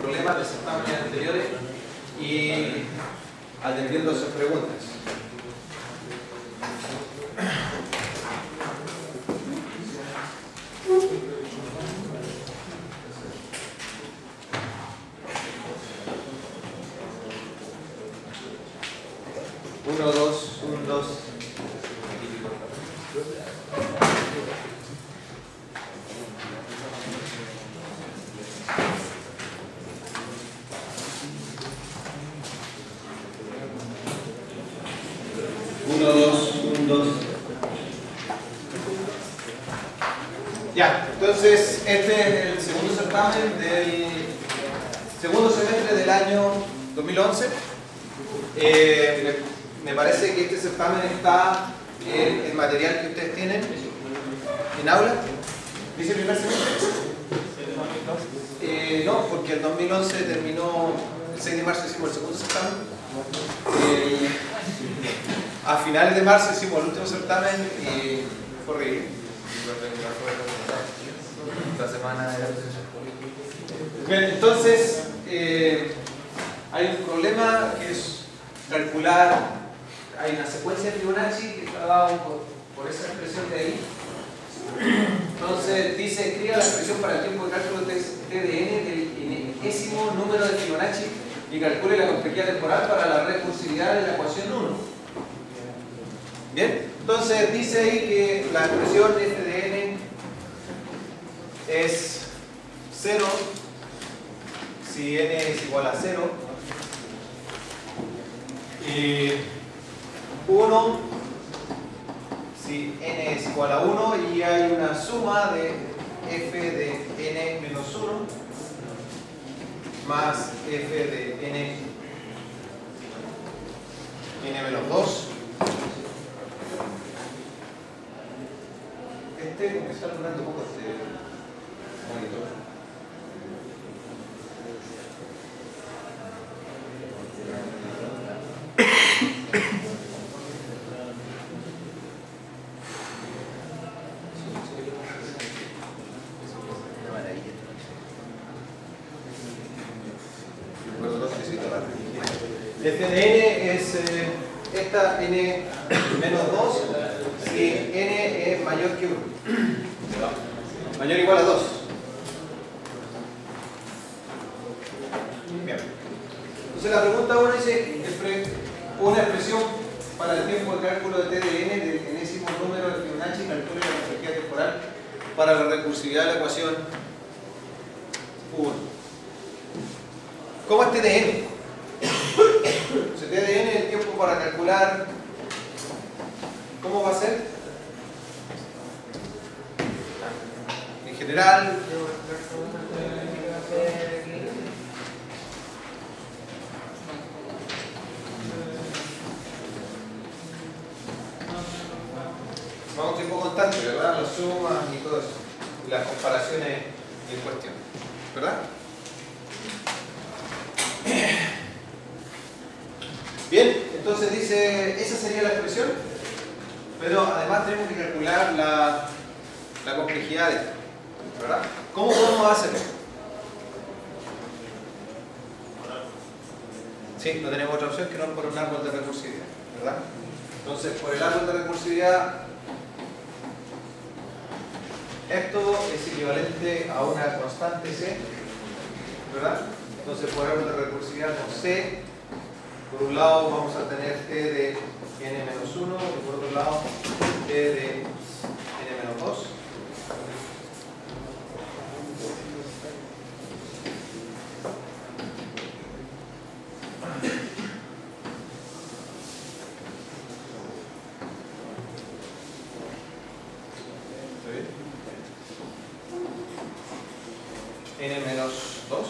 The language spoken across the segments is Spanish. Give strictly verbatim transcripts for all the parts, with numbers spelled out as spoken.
problemas de certámenes anteriores y atendiendo a sus preguntas. Uno, dos, un, dos. Uno, dos, un, dos. Ya, entonces este es el segundo certamen del segundo semestre del año dos mil once. Eh, me, me parece que este certamen está en el material que ustedes tienen en aula. ¿Dice el primer semestre? Eh, no, porque el dos mil once terminó, el seis de marzo hicimos el segundo certamen. Eh, a finales de marzo hicimos el último certamen y fue horrible. Esta semana era... Bien, entonces eh, hay un problema que es calcular, hay una secuencia de Fibonacci que está dado por, por esa expresión de ahí. Entonces dice, escriba la expresión para el tiempo de cálculo T de N del enésimo número de Fibonacci y calcule la complejidad temporal para la recursividad de la ecuación uno. Bien, entonces dice ahí que la expresión F de N es cero si N es igual a cero y uno si N es igual a uno y hay una suma de F de N menos uno más F de N N menos dos. Este, como que está alumbrando un poco este monitor. F de N es eh, esta N menos dos si N es mayor que uno. Mayor o igual a dos. Bien. Entonces la pregunta uno dice, una expresión para el tiempo de cálculo de T de N del enésimo número de Fibonacci, calcule la complejidad temporal para la recursividad de la ecuación uno. ¿Cómo es T de N? T de N es el tiempo para calcular. ¿Cómo va a ser? En general, vamos a un tiempo constante, ¿verdad? Las sumas y todo eso, y las comparaciones en cuestión, ¿verdad? Bien, entonces dice, esa sería la expresión, pero además tenemos que calcular la, la complejidad de esto, ¿verdad? ¿Cómo podemos hacerlo? Sí, no tenemos otra opción que no por un árbol de recursividad, ¿verdad? Entonces, por el árbol de recursividad, esto es equivalente a una constante C, ¿verdad? Entonces, por el árbol de recursividad con C, por un lado vamos a tener T de N menos uno y por otro lado T de N menos dos. N menos dos.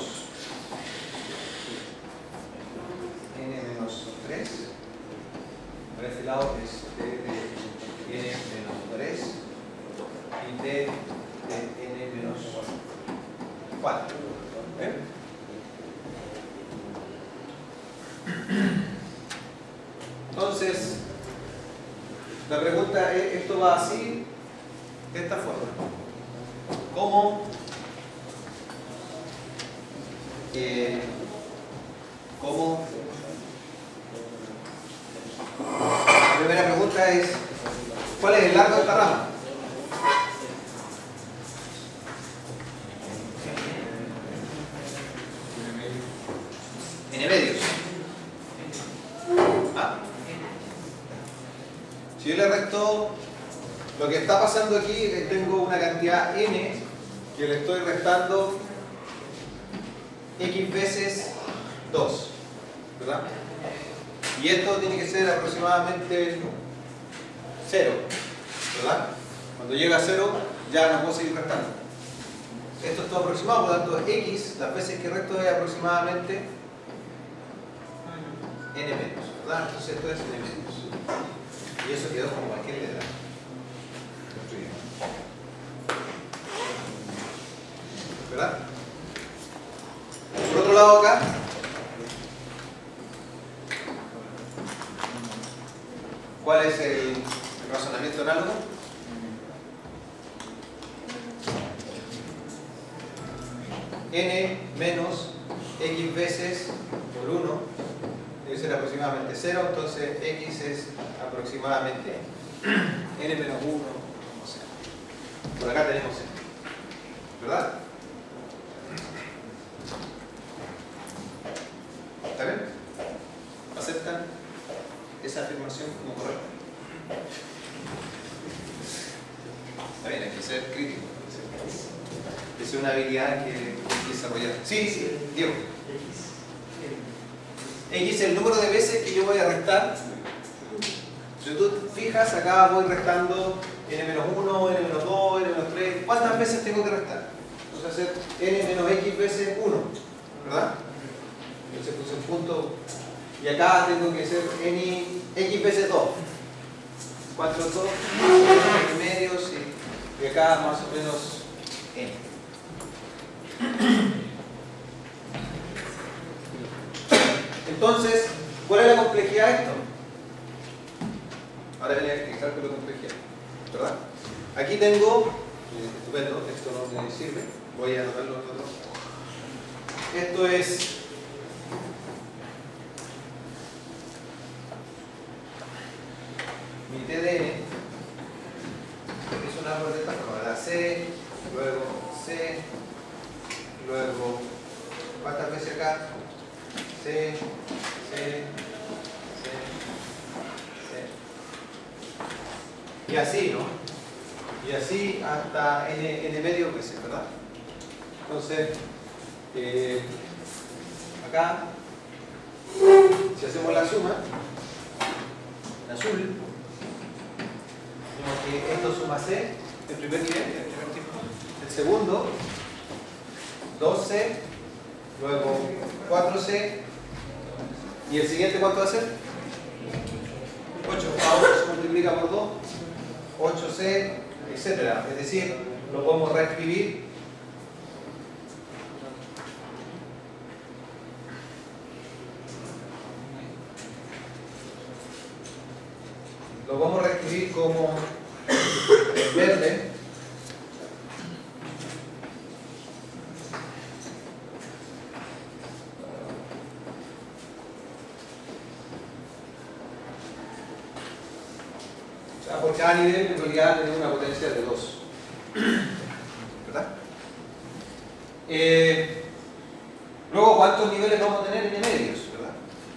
Por este lado es T de N menos tres y T de N menos cuatro. ¿Eh? Entonces, la pregunta es, ¿esto va así? De esta forma. ¿Cómo que cómo. La primera pregunta es, ¿cuál es el largo de esta rama? N medios. ¿Ah? Si yo le resto, lo que está pasando aquí es que tengo una cantidad n que le estoy restando x veces dos, ¿verdad? Y esto tiene que ser aproximadamente cero, ¿verdad? Cuando llega a cero ya no puedo seguir restando. Esto es todo aproximado, por lo tanto x, las veces que resto es aproximadamente n menos, ¿verdad? Entonces esto es n menos. Y eso quedó como cualquier letra. ¿Verdad? Por otro lado acá, ¿cuál es el razonamiento análogo? N menos x veces por uno debe ser aproximadamente cero, entonces x es aproximadamente n menos uno, o sea, por acá tenemos n, ¿verdad? ¿Está bien? ¿Aceptan esa afirmación como correcta? Está bien, hay que ser crítico. Es una habilidad que hay que desarrollar. Sí, sí, Diego. X es el número de veces que yo voy a restar. Si tú te fijas, acá voy restando n menos uno, n menos dos, n menos tres. ¿Cuántas veces tengo que restar? Entonces hacer n menos x veces uno, ¿verdad? Entonces puse un punto. Y acá tengo que hacer n, x veces dos. cuatro, dos, en medios y, y acá más o menos n. Entonces, ¿cuál es la complejidad de esto? Ahora venía a explicar la complejidad, ¿verdad? Aquí tengo, estupendo, esto no me sirve, voy a anotarlo en otro. Esto es mi T D N, es un árbol de esta forma, la C, luego C, luego, ¿cuántas veces acá? C, C, C, C. Y así, ¿no? Y así hasta n, n medio veces, ¿verdad? Entonces, eh, acá, si hacemos la suma, en azul, vemos que esto suma C, el primer nivel, el primer tipo. El segundo, dos C, luego cuatro C, y el siguiente, ¿cuánto va a ser? ocho. Ahora se multiplica por dos, ocho C, etcétera. Es decir, lo podemos reescribir lo vamos a reescribir como verde por cada nivel en realidad tiene una potencia de dos, ¿verdad? Eh, luego, ¿cuántos niveles vamos a tener en medios? ¿Verdad?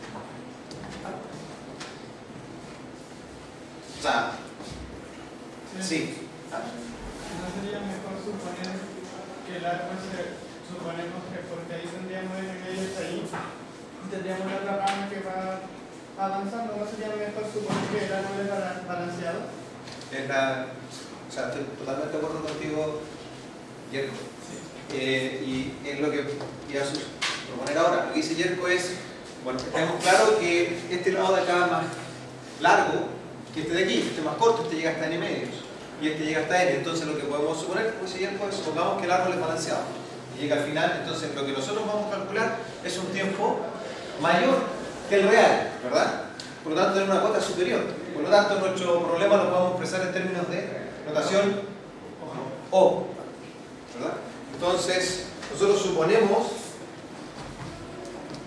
O sea, sí. ¿No sería mejor suponer que el arco se, suponemos que porque ahí tendríamos en medios ahí, tendríamos otra rama que va avanzando? ¿No sería mejor suponer que el árbol es balanceado? Es la, o sea, estoy totalmente de acuerdo contigo, Yerko. Sí. Eh, y es lo que iba a proponer ahora. Lo que dice Yerko es, bueno, tenemos claro que este lado de acá más largo que este de aquí, este más corto, este llega hasta n medios y este llega hasta n. Entonces lo que podemos suponer, como dice Yerko, es supongamos que el árbol es balanceado y llega al final. Entonces lo que nosotros vamos a calcular es un tiempo mayor que el real, ¿verdad? Por lo tanto, tener una cuota superior. Por lo tanto, nuestro problema lo podemos expresar en términos de notación O, ¿verdad? Entonces, nosotros suponemos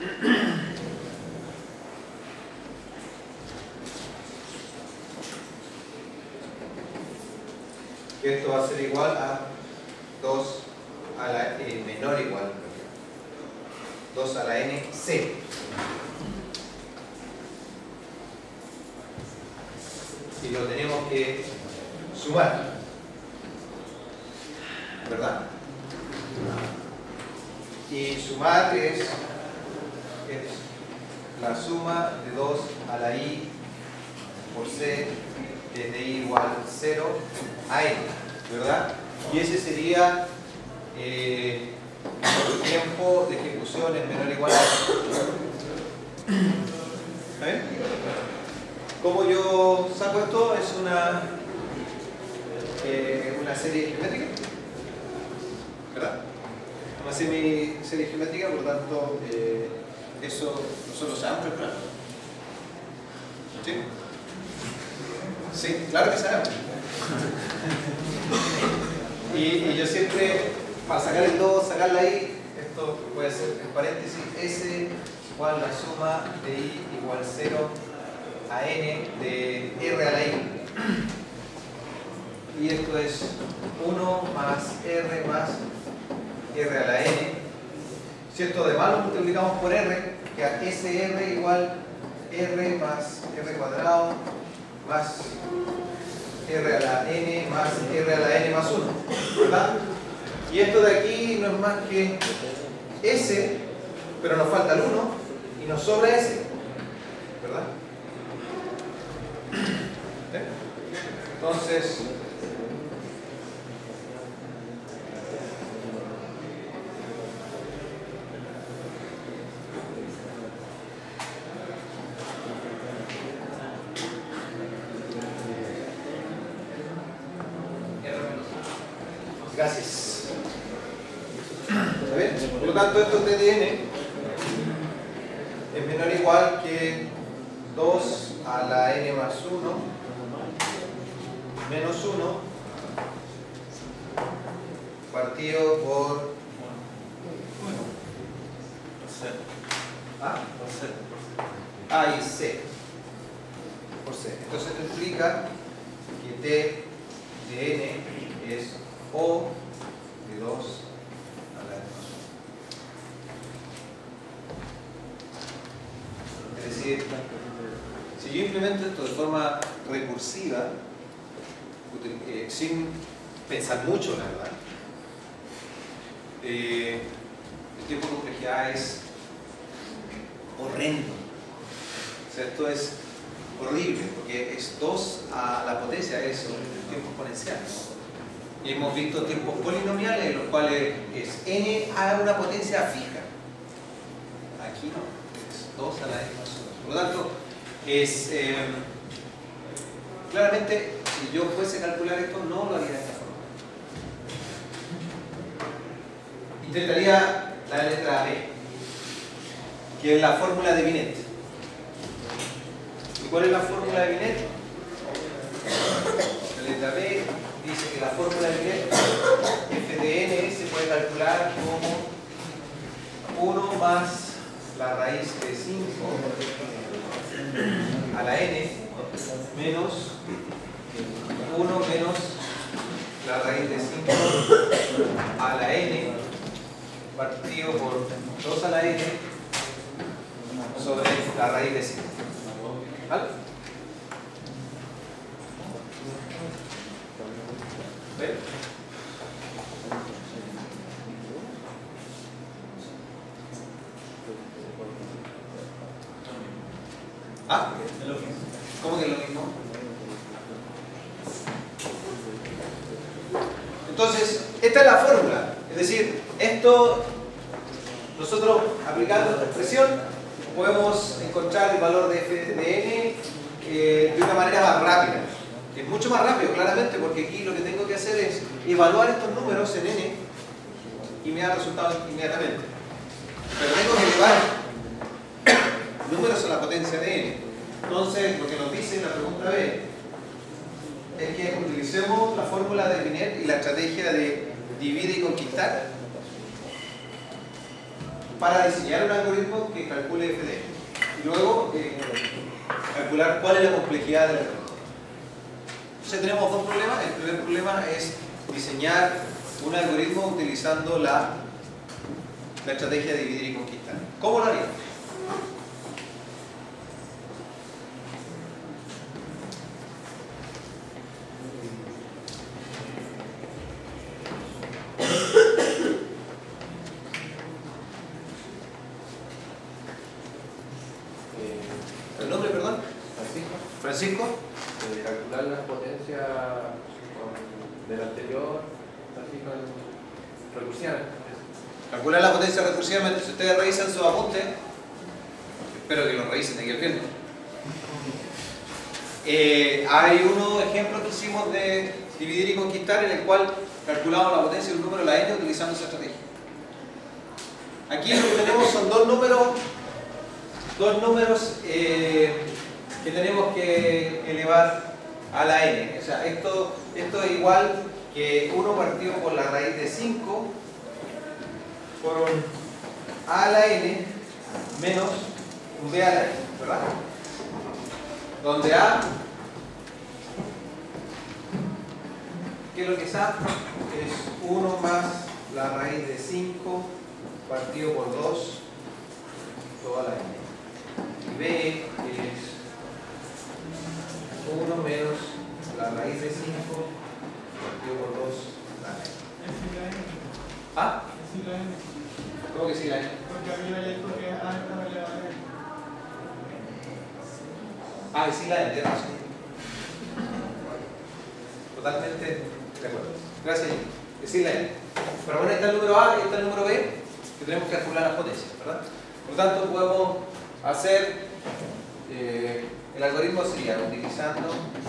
que esto va a ser igual a dos a la eh, menor igual dos a la n c. Y lo tenemos que sumar, ¿verdad? Y sumar es, es la suma de dos a la i por c desde i igual cero a n, ¿verdad? Y ese sería eh, el tiempo de ejecución es menor o igual a ¿eh? ¿Cómo yo saco esto? Es una, eh, una serie geométrica, ¿verdad? Vamos a hacer mi serie geométrica, por lo tanto, eh, eso nosotros sabemos calcular. ¿Sí? Sí, claro que sabemos. y, y yo siempre, para sacar el dos, sacarla ahí, esto puede ser en paréntesis, S igual la suma de i igual cero a n de r a la i. Y esto es uno más r más r a la n. Si esto de malo multiplicamos por r, que a sr igual r más r cuadrado más r a la n más r a la n más uno, ¿verdad? Y esto de aquí no es más que s, pero nos falta el uno y nos sobra s, ¿verdad? Entonces, gracias. ¿Está bien? Por lo tanto, esto T de n es menor o igual que dos a la n más uno menos uno partido por ¿Ah? A y C por C. Entonces esto implica que T de n es O de dos a la n más uno. Es decir, si yo implemento esto de forma recursiva, eh, sin pensar mucho, la verdad, eh, el tiempo de complejidad es horrendo. O sea, esto es horrible, porque es dos a la potencia de eso, el tiempo exponencial, ¿no? Y hemos visto tiempos polinomiales en los cuales es n a una potencia fija. Aquí no, es dos a la n más uno. Por lo tanto, es eh, claramente, si yo fuese a calcular esto, no lo haría de esta forma. Intentaría la letra B, que es la fórmula de Binet. ¿Y cuál es la fórmula de Binet? La letra B dice que la fórmula de Binet, f de n, se puede calcular como uno más la raíz de cinco a la n menos uno menos la raíz de cinco a la n partido por dos a la n sobre la raíz de cinco. ¿Vale? ¿Ven? ¿Ah? ¿Cómo que es lo mismo? Entonces, esta es la fórmula. Es decir, esto, nosotros aplicando esta expresión, podemos encontrar el valor de f de n eh, de una manera más rápida. Es mucho más rápido, claramente, porque aquí lo que tengo que hacer es evaluar estos números en n y me da resultados inmediatamente. Pero tengo que llevar números a la potencia de n. Entonces, lo que nos dice la pregunta B es que utilicemos la fórmula de Binet y la estrategia de divide y conquistar. para diseñar un algoritmo que calcule F D. Y luego eh, calcular cuál es la complejidad del algoritmo. Entonces tenemos dos problemas. El primer problema es diseñar un algoritmo utilizando la, la estrategia de dividir y conquistar. ¿Cómo lo haríamos? ¿El nombre, perdón? Francisco. Francisco. Eh, calcular las potencias con- del anterior, así con recursiva. Calcular la potencia recursiva. Si ustedes revisan su apunte, espero que lo revisen de aquí al viernes. Eh, hay unos ejemplos que hicimos de dividir y conquistar en el cual calculamos la potencia de un número, la n, utilizando esa estrategia. Aquí lo que tenemos son dos números, dos números eh, que tenemos que elevar a la n. O sea, esto, esto es igual que uno partido por la raíz de cinco por un a a la n menos un b a la n, ¿verdad? Donde a, ¿qué es lo que es a? Es uno más la raíz de cinco partido por dos toda la n. Y b es uno menos la raíz de cinco partido por dos la n. Es sí la N. ¿Ah? Es sí la N. ¿Cómo que sí la n? Porque arriba ya dijo que A estaba elevado a N. Ah, y sí la n, tienes razón. Totalmente de acuerdo. Gracias, Jimmy. Es sí la n. Pero bueno, ahí está el número A y está el número B, que tenemos que calcular las potencias, ¿verdad? Por lo tanto, podemos hacer eh, el algoritmo sería utilizando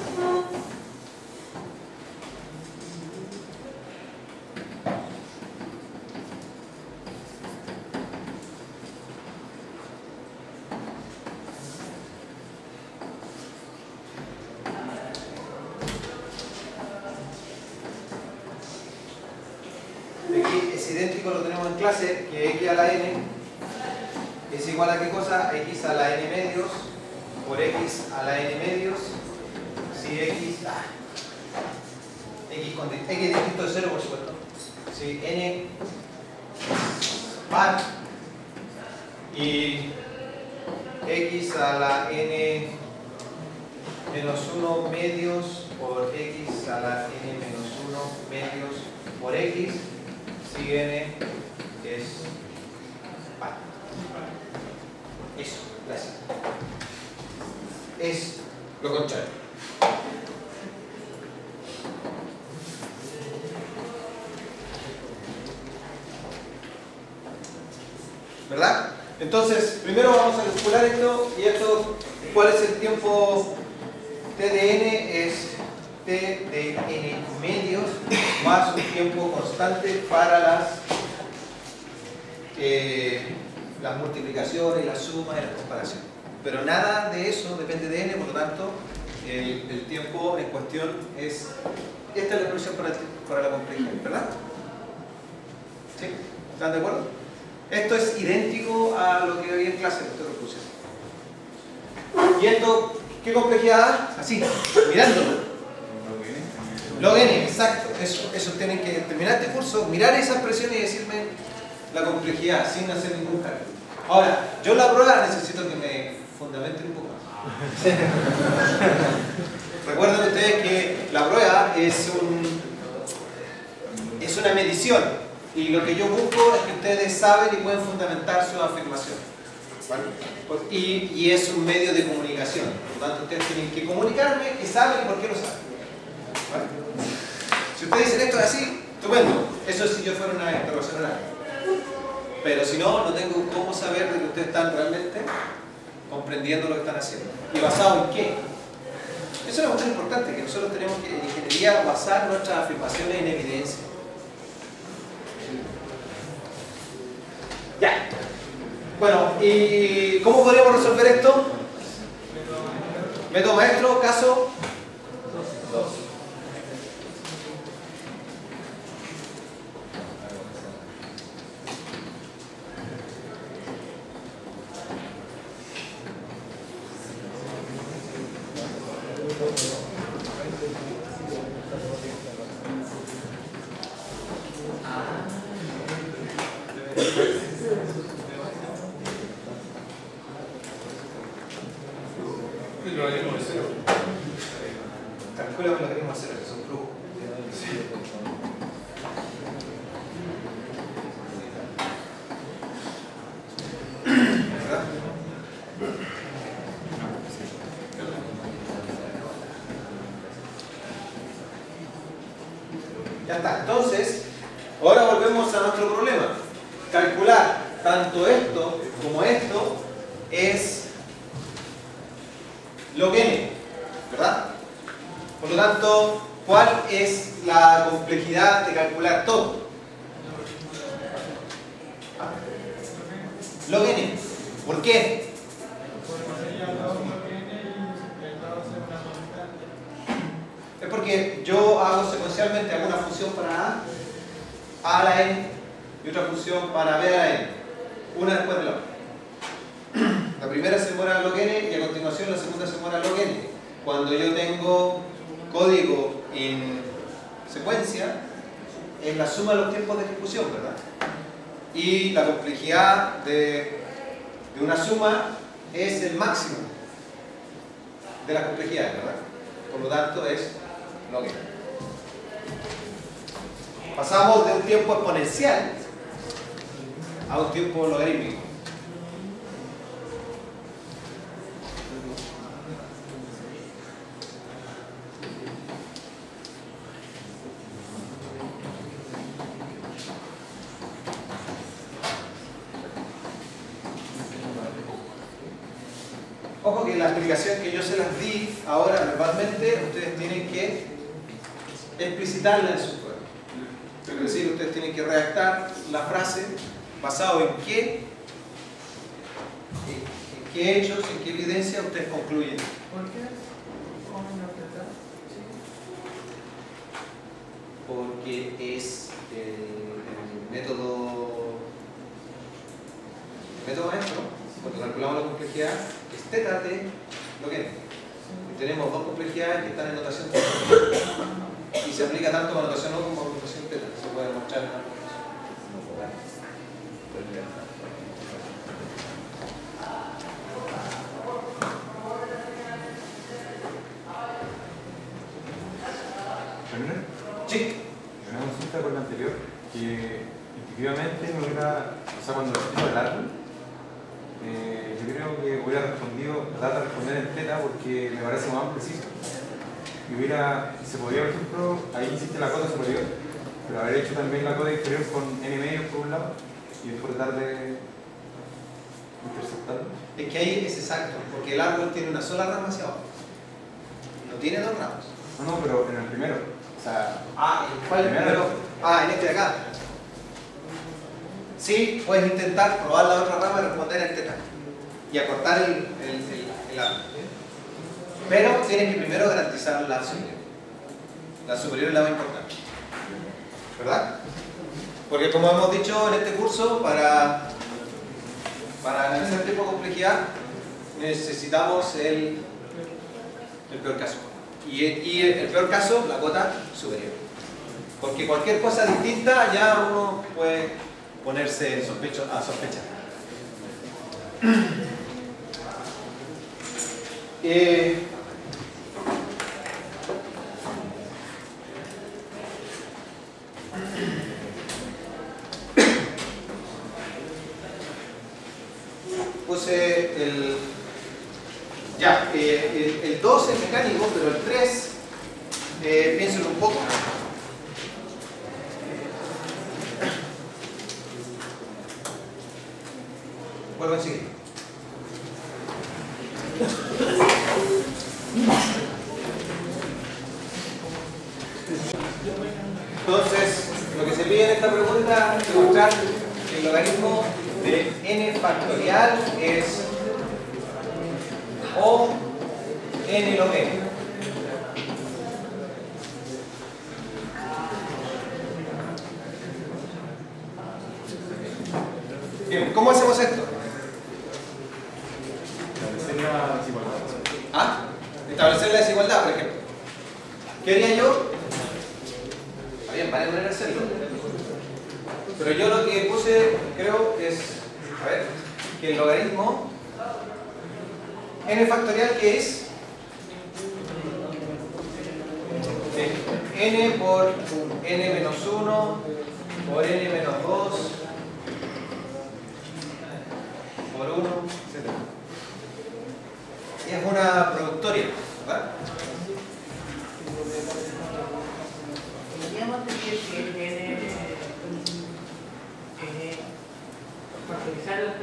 aquí es idéntico, lo tenemos en clase, que x a la n es igual a qué cosa? X a la n medios por x a la n medios si x ah, x, con, x distinto de cero, por supuesto, si n par y x a la n menos uno medios por x a la n menos uno medios por x si n es par. Eso, gracias. Es lo contrario. ¿Verdad? Entonces, primero vamos a calcular esto y esto, ¿cuál es el tiempo t de n? Es t de n medios más un tiempo constante para las eh, las multiplicaciones, las sumas y las comparaciones. Pero nada de eso depende de n, por lo tanto, el, el tiempo en cuestión es... Esta es la expresión para, para la complejidad, ¿verdad? ¿Sí? ¿Están de acuerdo? Esto es idéntico a lo que había en clase, esto lo puse así. ¿Y esto qué complejidad da? Así, mirándolo. Log n, exacto. Eso, eso tienen que terminar este curso, mirar esa expresión y decirme la complejidad sin hacer ningún cálculo. Ahora, yo en la prueba necesito que me fundamenten un poco más. Recuerden ustedes que la prueba es, un, es una medición y lo que yo busco es que ustedes saben y pueden fundamentar su afirmación. ¿Vale? Y, y es un medio de comunicación. Por lo tanto, ustedes tienen que comunicarme que saben y por qué lo saben. ¿Vale? Si ustedes dicen esto es así, estupendo. Eso es si yo fuera una interrogación oral. Pero si no, no tengo cómo saber de que ustedes están realmente comprendiendo lo que están haciendo. ¿Y basado en qué? Eso es muy importante, que nosotros tenemos que en ingeniería basar nuestras afirmaciones en evidencia. Ya. Bueno, ¿y cómo podríamos resolver esto? Método maestro, caso dos. calcula un logaritmo de cero, que es un flujo. ¿Verdad? Ya está. Entonces, ahora volvemos a nuestro problema. Calcular tanto esto como esto es log n, ¿verdad? Por lo tanto, ¿cuál es la complejidad de calcular todo? Log n. ¿Por qué? Es porque yo hago secuencialmente hago una función para A, A a la n, y otra función para B a la n, una después de la otra. La primera se demora log n y a continuación la segunda se demora log n. Cuando yo tengo código en secuencia, es la suma de los tiempos de ejecución, ¿verdad? Y la complejidad de, de una suma es el máximo de la complejidad, ¿verdad? Por lo tanto es log n. Pasamos de un tiempo exponencial a un tiempo logarítmico. Ojo que la explicación que yo se las di ahora verbalmente, ustedes tienen que explicitarla en su prueba. Es decir, ustedes tienen que redactar la frase basado en qué, en qué hechos, en qué evidencia ustedes concluyen. ¿Por qué? ¿Cómo interpretar? Porque es el, el método el método maestro, cuando calculamos la complejidad, es teta de log n. Y tenemos dos complejidades que están en notación teta. Y se aplica tanto con notación O como con notación teta. Se puede demostrar en la sí. Una consulta con la anterior, que intuitivamente me hubiera, o sea, cuando escribo el árbol, eh, yo creo que hubiera respondido, tratar de responder en teta porque me parece más preciso. Y hubiera, se podría, por ejemplo, ahí hiciste la cota superior, pero haber hecho también la cota inferior con n medios por un lado y después tratar de interceptarlo. Es que ahí es exacto, porque el árbol tiene una sola rama hacia abajo. No tiene dos ramas. No, no, pero en el primero. O sea, Ah, ¿en cuál es el primero? primero? Ah, en este de acá. Sí, puedes intentar probar la otra rama y responder en teta. Y acortar el, el, el, el árbol. Pero tienes que primero garantizar la superior. La superior es la más importante. ¿Verdad? Porque como hemos dicho en este curso, para, para analizar tipo de complejidad necesitamos el, el peor caso. Y, y el peor caso, la cota superior. Porque cualquier cosa distinta ya uno puede ponerse en sospecho, a sospechar. Eh, puse el ya, eh, el, el dos es mecánico, pero el tres eh, piénselo un poco. Vuelvo a seguir. Entonces, lo que se pide en esta pregunta es demostrar que el logaritmo de n factorial es o n log n. Bien, ¿cómo hacemos esto? establecer la desigualdad. ¿Ah? Establecer la desigualdad, por ejemplo. ¿Qué haría yo? Está bien, vale poner hacerlo. Pero yo lo que puse, creo, es, a ver, que el logaritmo n factorial, ¿qué es? n por n menos uno por n menos dos por uno, etcétera. Es una productoria, ¿verdad? Podríamos decir que n, n factorizar el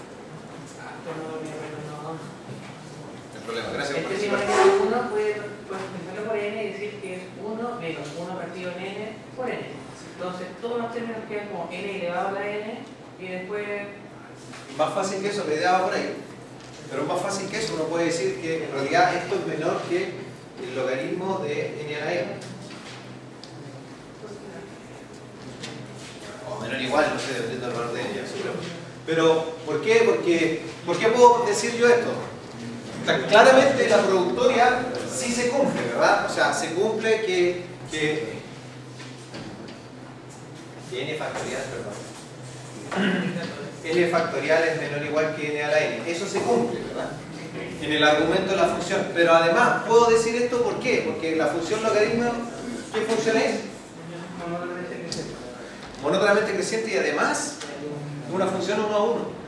El problema, gracias por este participar. uno puede pensarlo por n y decir que es uno menos uno partido en n por n. Entonces todos los términos quedan como n elevado a la n y después... Más fácil que eso, la idea va por ahí. Pero más fácil que eso, uno puede decir que en realidad esto es menor que el logaritmo de n a la n. O menor igual, no sé, dependiendo del valor de n. Pero, ¿por qué? Porque, ¿por qué puedo decir yo esto? O sea, claramente la productoria sí se cumple, ¿verdad? O sea, se cumple que, que, que n factorial, perdón. N factorial es menor o igual que n a la n. Eso se cumple, ¿verdad? En el argumento de la función. Pero además, puedo decir esto ¿por qué? Porque la función logaritmo, ¿qué función es? Monótonamente creciente y además una función uno a uno.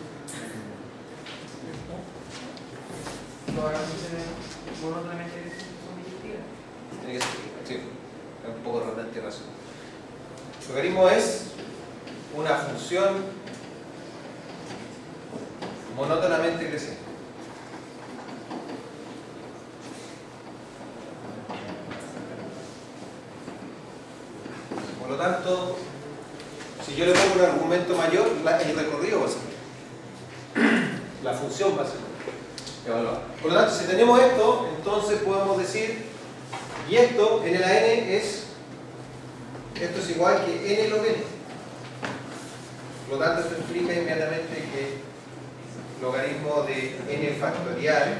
monótonamente son disyuntivas. Tiene que ser, sí, es un poco redundante y razón. Logaritmo es una función monótonamente creciente. Por lo tanto, si yo le pongo un argumento mayor, la, el recorrido va a ser, la función va a ser evaluada. Por lo tanto, si tenemos esto, entonces podemos decir, y esto, n a la n es, esto es igual que n log n. Por lo tanto, esto implica inmediatamente que el logaritmo de n factorial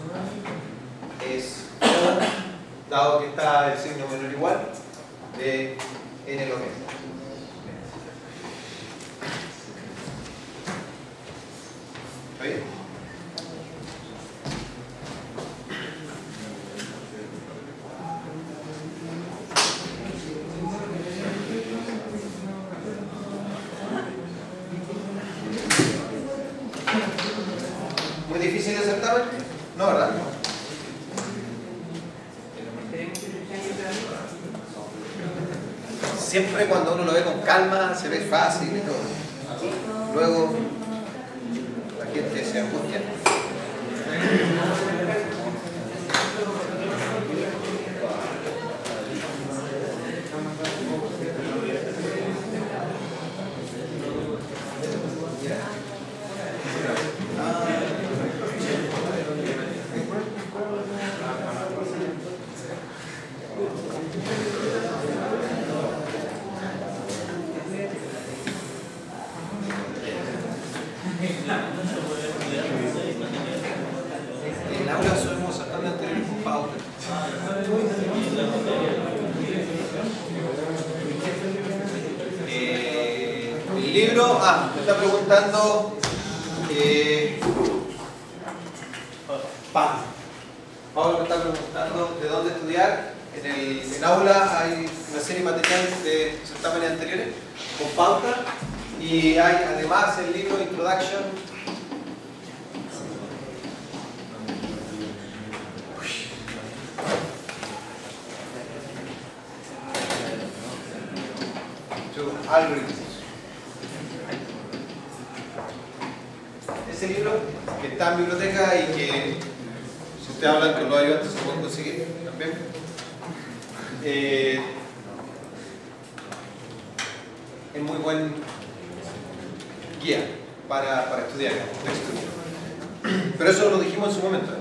es, dado que está el signo menor o igual, de n log n. ¿Está bien? ¿Muy difícil el certamen? No, ¿verdad? Siempre cuando uno lo ve con calma se ve fácil y todo. Luego la gente se angustia. En aula somos saltando anteriores con pauta. Eh, el libro, ah, me está preguntando eh, Pablo. Pablo me está preguntando de dónde estudiar. En el en aula hay una serie de materiales de certámenes anteriores con pauta y hay además el libro Introduction to Algorithms. Ese libro que está en biblioteca y que si usted habla con los ayudantes se puede conseguir también. Eh, es muy buen guía para, para estudiar texto. Pero eso lo dijimos en su momento, ¿eh?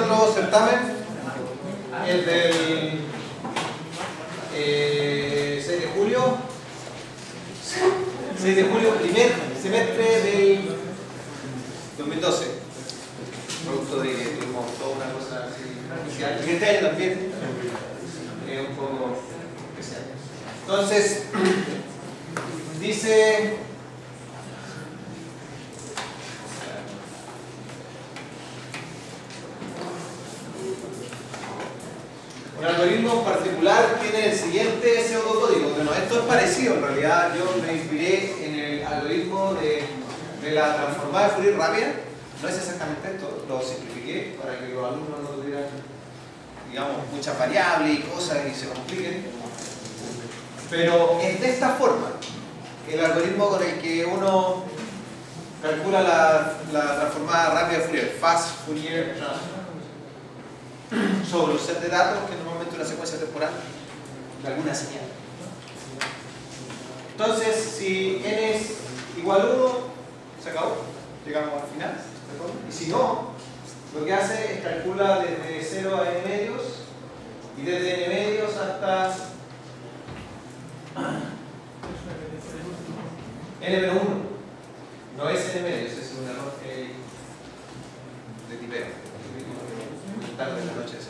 otro certamen, el del eh, seis de julio, seis de julio, primer semestre del dos mil doce, producto de que tuvimos toda una cosa así especial, y este año también es un poco especial. Entonces, dice un algoritmo en particular tiene el siguiente pseudocódigo. Bueno, esto es parecido, en realidad yo me inspiré en el algoritmo de, de la transformada de Fourier rápida. No es exactamente esto, lo simplifiqué para que los alumnos no tuvieran, digamos, muchas variables y cosas y se compliquen. Pero es de esta forma el algoritmo con el que uno calcula la, la transformada rápida de Fourier, Fast Fourier Transform, sobre un set de datos que normalmente es una secuencia temporal de alguna señal. Entonces, si n es igual a uno, se acabó, llegamos al final. Y si no, lo que hace es calcula desde cero a n medios y desde n medios hasta n menos uno. No es n medios, es un error eh, de tipeo. Tarde en la noche.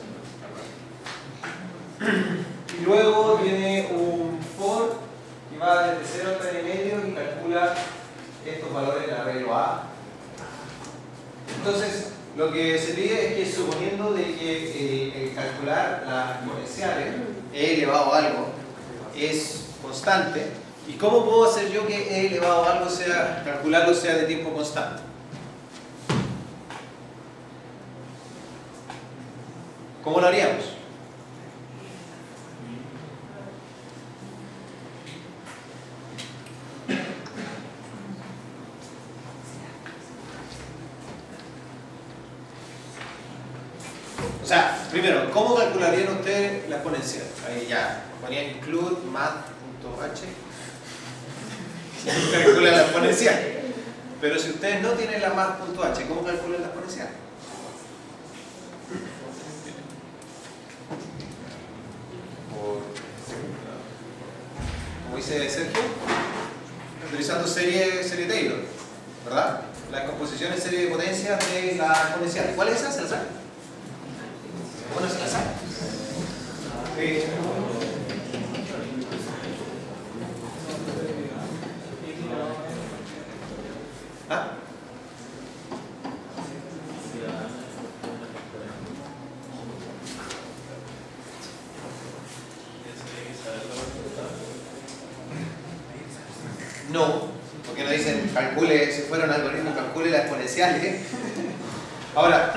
Y luego viene un for que va desde cero hasta n medios y calcula estos valores en el arreglo A. Entonces, lo que se pide es que suponiendo de que eh, el calcular las exponenciales e elevado a algo es constante, ¿y cómo puedo hacer yo que e elevado a algo sea, calcularlo sea de tiempo constante? ¿Cómo lo haríamos? O sea, primero, ¿cómo calcularían ustedes la exponencial? Ahí ya, ponían include math.h y calculan la exponencial. Pero si ustedes no tienen la math.h, ¿cómo calculan la exponencial? Como dice Sergio, utilizando serie, serie Taylor, ¿verdad? La descomposición en serie de potencias de la exponencial. ¿Cuál es esa? ¿Se la sabe? Bueno, se la sabe. Sí. ¿Ah? No, porque no dicen calcule, si fuera un algoritmo, calcule las exponenciales. Ahora,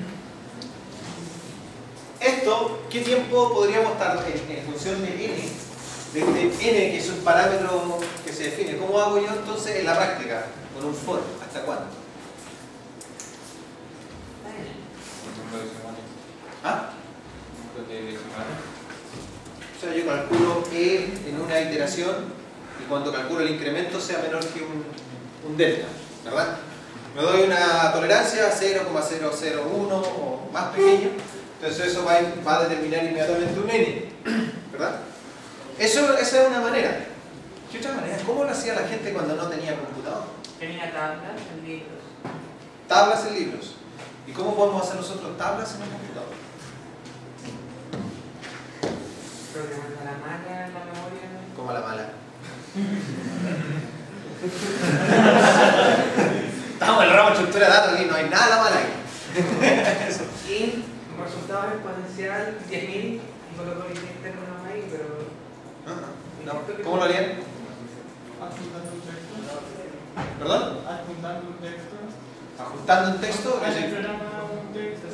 esto, ¿qué tiempo podríamos estar en, en función de n? De, de n, que es un parámetro que se define. ¿Cómo hago yo entonces en la práctica? Con un for, ¿hasta cuándo? ¿Ah? O sea, yo calculo e en una iteración y cuando calculo el incremento sea menor que un, un delta, ¿verdad? Me doy una tolerancia cero coma cero cero uno o más pequeño, entonces eso va a, va a determinar inmediatamente un n, ¿verdad? Eso, esa es una manera. ¿Qué otra manera? ¿Cómo lo hacía la gente cuando no tenía computador? Tenía tablas en libros. Tablas en libros. ¿Y cómo podemos hacer nosotros tablas en un computador? Programando la mala en la memoria. Como a la mala. Estamos en el ramo de estructura de datos aquí, no hay nada la mala aquí. Y como resultado exponencial diez mil y colocó el interno ahí, pero. No, no. ¿Cómo lo harían? Adjuntando un texto. ¿Perdón? Adjuntando un texto. Ajustando un texto. Así programa un texto.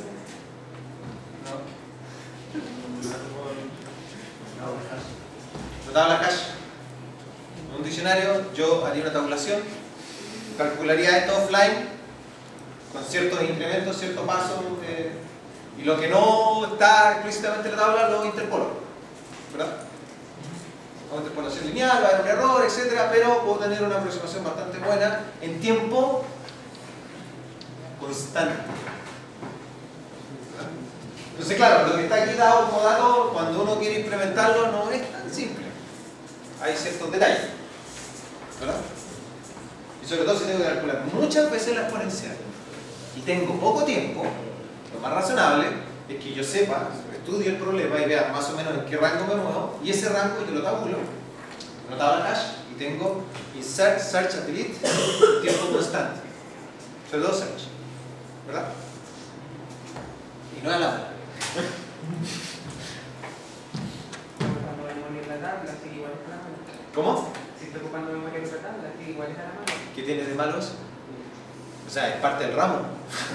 No. Tabla hash. En un diccionario yo haría una tabulación, calcularía esto offline con ciertos incrementos, ciertos pasos, eh, y lo que no está explícitamente en la tabla lo interpolo, ¿verdad? Con interpolación lineal, va a haber un error, etcétera, pero puedo tener una aproximación bastante buena en tiempo constante, ¿verdad? Entonces, claro, lo que está aquí dado como dato, cuando uno quiere implementarlo, no es tan simple. Hay ciertos detalles, ¿verdad? Y sobre todo si tengo que calcular muchas veces la exponencial y tengo poco tiempo, lo más razonable es que yo sepa, estudie el problema y vea más o menos en qué rango me muevo, y ese rango yo lo tabulo, lo tabla hash, y tengo insert, search, and delete, tiempo constante. Sobre todo search, ¿verdad? Y no es la hora. Ocupando memoria en la tabla, así igual está la mano. ¿Cómo? Si está ocupando memoria en la tabla, así igual está la mano. ¿Qué tiene de malo eso? O sea, es parte del ramo.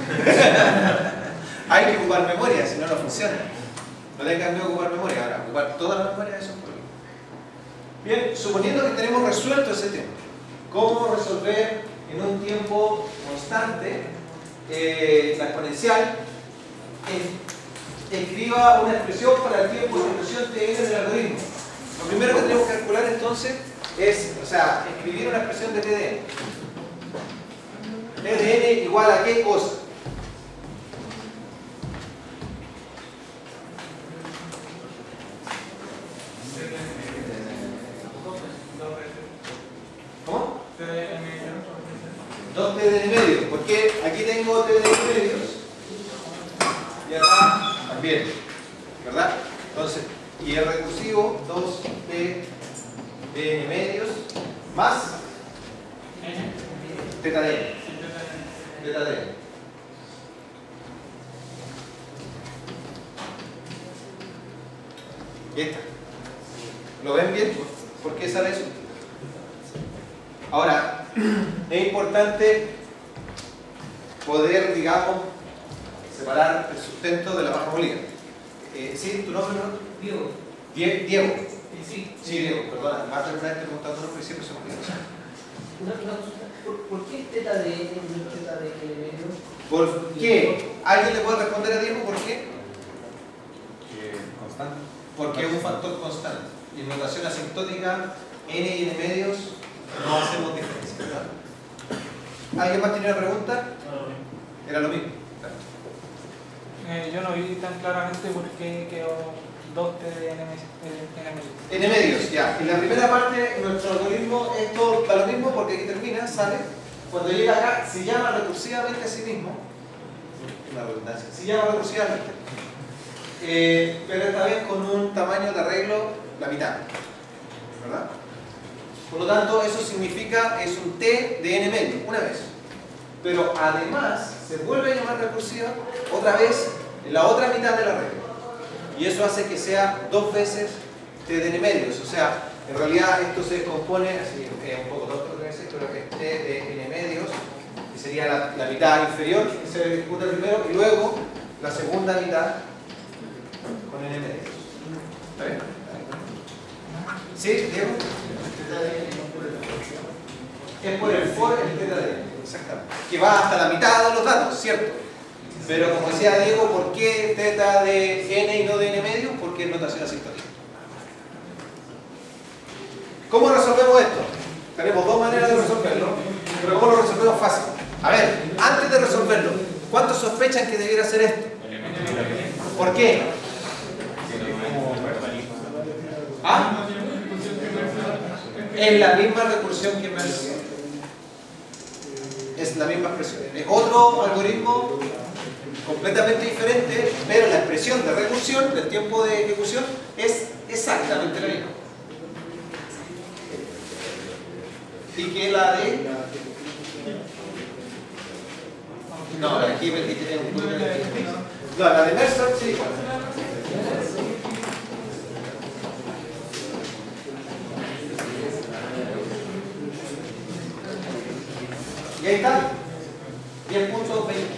Hay que ocupar memoria, si no, no funciona. No tengan miedo a ocupar memoria. Ahora, ocupar toda la memoria, eso es un problema. Bien, suponiendo que tenemos resuelto ese tema, ¿cómo resolver en un tiempo constante eh, la exponencial? Eh, escriba una expresión para el tiempo de ejecución T N del algoritmo. Lo primero que tenemos que calcular entonces es, o sea, escribir una expresión de T D N. T D N igual a qué cosa. ¿Cómo? dos T D N medios. Porque aquí tengo T D N medios y acá también, ¿verdad? Entonces, y el recursivo dos T D N medios más teta D N. Teta D N. Y esta. ¿Lo ven bien? ¿Por qué sale eso? Ahora, es importante poder, digamos, separar el sustento de la baja molina. Eh, ¿Sí? ¿Tu nombre, no? Diego. Die- Diego. Sí. Sí, Diego, perdona. Más de una vez te he preguntado tu nombre y siempre se me olvida. Una, una consulta. ¿Por, ¿Por qué teta de N y no teta de N medio? ¿Por qué? ¿Alguien le puede responder a Diego por qué? Que constante. Porque es un factor constante. Y en notación asintótica, N y N medios, no hacemos diferencia, ¿verdad? ¿Alguien más tiene una pregunta? Era lo mismo. Eh, yo no vi tan claramente por qué quedó dos T D N medios. N medios, ya. En la primera parte, nuestro algoritmo, esto da lo mismo porque aquí termina, sale. Cuando llega acá, se llama recursivamente a sí mismo. Una redundancia. Se llama recursivamente. Eh, pero esta vez con un tamaño de arreglo la mitad. ¿Verdad? Por lo tanto, eso significa, es un T de N medio, una vez. Pero además, se vuelve a llamar recursiva otra vez en la otra mitad del arreglo. Y eso hace que sea dos veces T de N medios. O sea, en realidad esto se compone, así es un poco tonto lo que decir, pero es T de N medios, que sería la, la mitad inferior que se ejecuta primero, y luego la segunda mitad con N medios. ¿Está bien? ¿Sí, Diego? Es por el for el teta de N, exactamente. Que va hasta la mitad de los datos, ¿cierto? Pero como decía Diego, ¿por qué teta de N y no de N medio? Porque es notación asintótica. ¿Cómo resolvemos esto? Tenemos dos maneras de resolverlo, pero ¿cómo lo resolvemos fácil? A ver, antes de resolverlo, ¿cuántos sospechan que debiera ser esto? ¿Por qué? ¿Ah? Es la misma recursión que Mercy. Es la misma expresión. Es otro algoritmo completamente diferente, pero la expresión de recursión, del tiempo de ejecución, es exactamente la misma. ¿Y qué la de? No, la de Himmel tiene un punto de... No, la de Mercer sí. Y ahí está, diez punto veinte.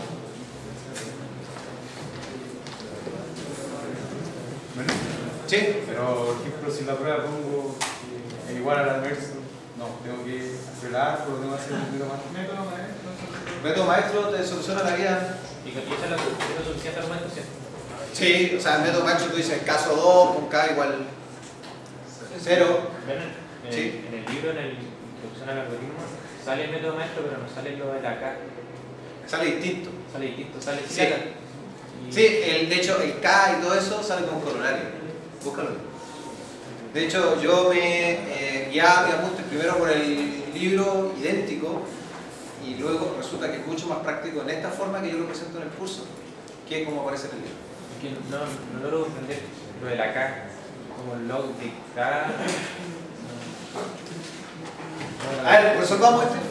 Sí. Pero, por ejemplo, si en la prueba pongo eh, igual a la Mercer, no, tengo que hacer la arco, tengo que hacer un poquito más. Método maestro. Método maestro te soluciona la vida. Y que utiliza la suficiente argumento, ¿cierto? Sí, o sea, el método maestro tú dices caso dos con K igual cero. En, Sí. en el libro, en el introducción al algoritmo, sale el método maestro, pero no sale lo de la K. Sale distinto. Sale distinto, sale Sí. sin la K. Y- Sí, el, de hecho el K y todo eso sale con corolario. Búscalo. De hecho yo me eh, guiaba mis apuntes primero por el libro idéntico y luego resulta que es mucho más práctico en esta forma que yo lo presento en el curso que como aparece en el libro. Es que no, no logro entender lo de la K, como el log de K. No, no, A ver, resolvamos este.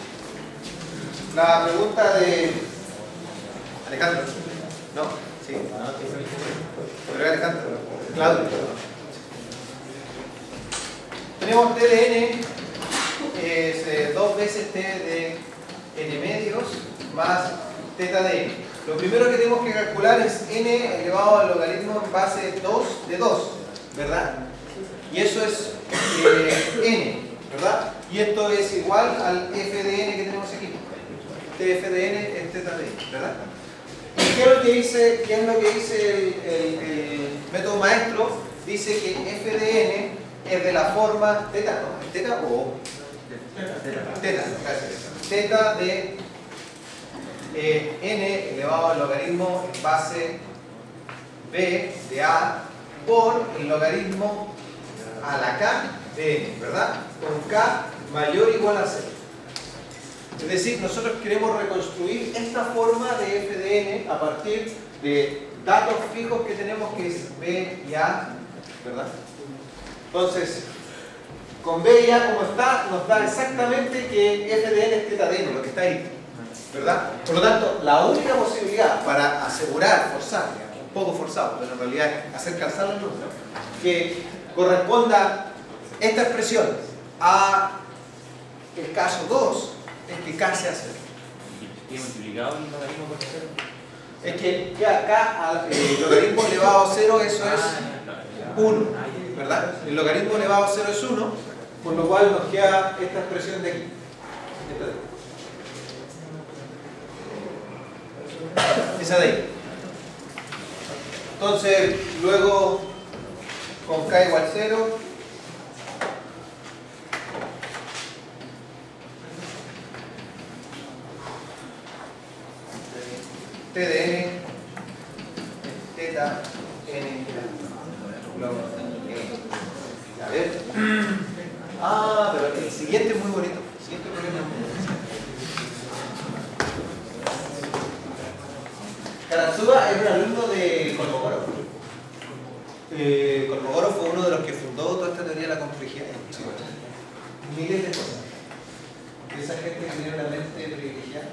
La pregunta de Alejandro. ¿No? Sí. no, sí, sí, sí. Pero Alejandro. Claudio. Tenemos T de N, es eh, dos veces T de N medios más teta de N. Lo primero que tenemos que calcular es N elevado al logaritmo en base dos de dos, ¿verdad? Y eso es eh, N, ¿verdad? Y esto es igual al F de N que tenemos aquí. T F de N es teta de N, ¿verdad? ¿Y qué es lo que dice, qué es lo que dice el, el, el método maestro? Dice que F de N es de la forma teta, ¿no? ¿Teta o O? Teta, gracias. Teta de eh, N elevado al logaritmo en base B de A por el logaritmo a la K de N, ¿verdad? Con K mayor o igual a cero. Es decir, nosotros queremos reconstruir esta forma de F de N a partir de datos fijos que tenemos que es B y A, ¿verdad? Entonces, con B y A como está, nos da exactamente que F de N es teta de N, lo que está ahí, ¿verdad? Por lo tanto, la única posibilidad para asegurar, forzar, un poco forzado, pero en realidad es hacer calzar los números, que corresponda esta expresión a el caso dos, es que K sea cero. ¿Y he multiplicado el logaritmo por cero? Es que ya acá el logaritmo elevado a cero eso es uno, ¿verdad? El logaritmo elevado a cero es uno, por lo cual nos queda esta expresión de aquí. Esa de ahí. Entonces, luego con K igual cero, T de N es teta N. A ver. Ah, pero el siguiente es muy bonito. El siguiente problema es muy bonito. Karatsuba es un alumno de Kolmogorov. Eh, Kolmogorov fue uno de los que fundó toda esta teoría de la complejidad. Miles de cosas. Esa gente que tiene una mente privilegiada.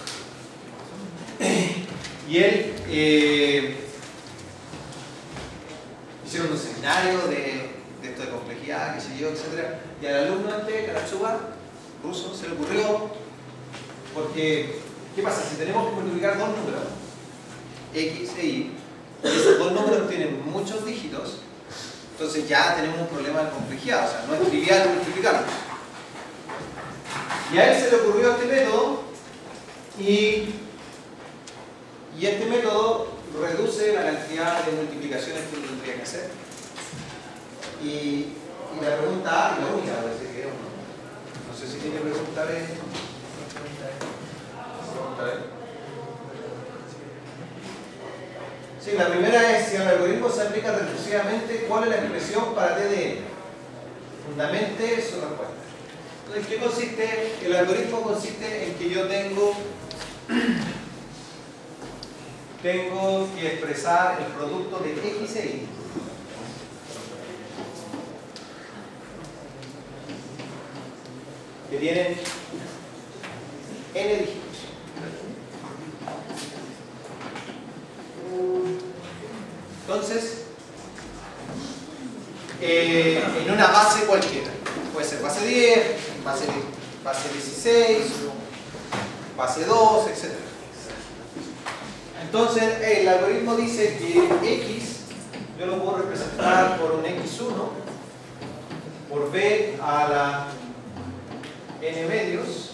Y él eh, hicieron un seminario de, de esto de complejidad, qué sé yo, etcétera. Y al alumno este, Karatsuba, ruso, se le ocurrió, porque, ¿qué pasa? Si tenemos que multiplicar dos números, X e Y, y esos dos números tienen muchos dígitos, entonces ya tenemos un problema de complejidad, o sea, no es trivial multiplicarlos. Y a él se le ocurrió este método, y Y este método reduce la cantidad de multiplicaciones que uno tendría que hacer. Y, y la pregunta A, y la única, parece que es uno. No sé si tiene que preguntar esto. Sí, la primera es si el algoritmo se aplica recursivamente, ¿cuál es la expresión para T de N? Fundamente su respuesta. Entonces, ¿qué consiste? El algoritmo consiste en que yo tengo tengo que expresar el producto de X e Y. Que tienen N dígitos. Entonces, eh, en una base cualquiera. Puede ser base diez, base, base dieciséis, base dos, etcétera. Entonces, el algoritmo dice que X, yo lo puedo representar por un X uno, por B a la N medios,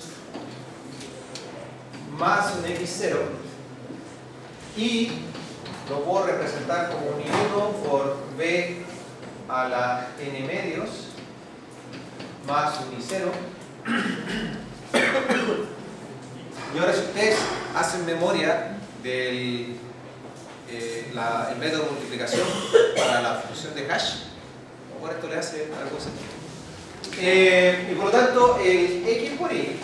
más un X cero, y lo puedo representar como un I uno por B a la N medios, más un I cero. Y ahora si ustedes hacen memoria del eh, la, el método de multiplicación para la función de hash. Por esto le hace algo sentido. Eh, y por lo tanto, el x por y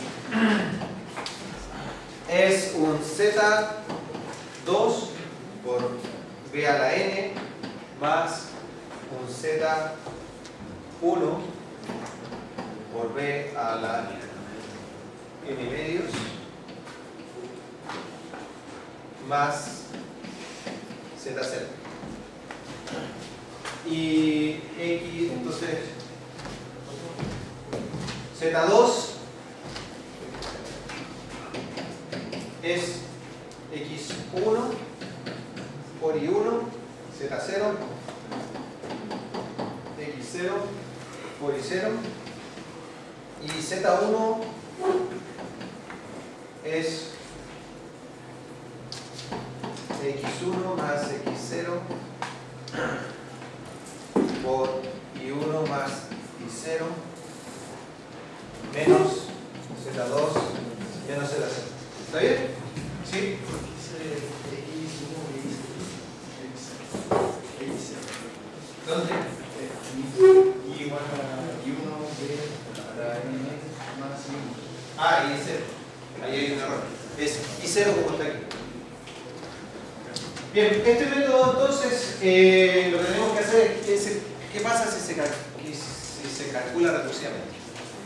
es un z dos por b a la n más un z uno por b a la n medios más z cero. Y x, entonces, z dos es x uno por y uno, z cero, x cero por y cero, y z uno es x uno más x cero por y uno más y cero menos z dos menos z cero. ¿Está bien? ¿Sí? ¿Dónde? Y igual a y uno para n más y uno. Ah, y cero. Ahí hay un error. Es y cero como está aquí. Bien, este método entonces eh, lo que tenemos que hacer es ¿qué pasa si se, cal si se calcula recursivamente?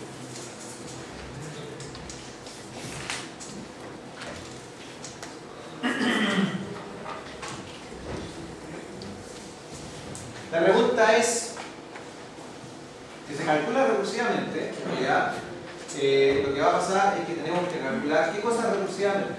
La pregunta es, si se calcula recursivamente, en realidad, eh, lo que va a pasar es que tenemos que calcular qué cosa recursivamente.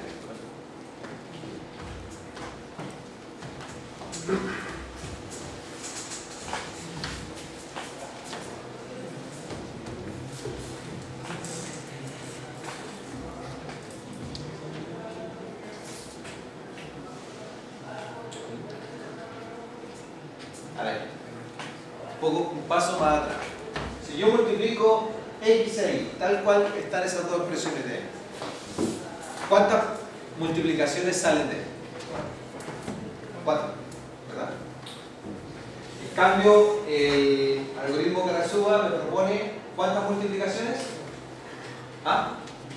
A ver, un, poco, un paso más atrás. Si yo multiplico x e y, tal cual están esas dos expresiones de y, ¿cuántas multiplicaciones salen de y? Cuatro, ¿verdad? En cambio, el algoritmo Karasuba me propone ¿cuántas multiplicaciones? ¿Ah?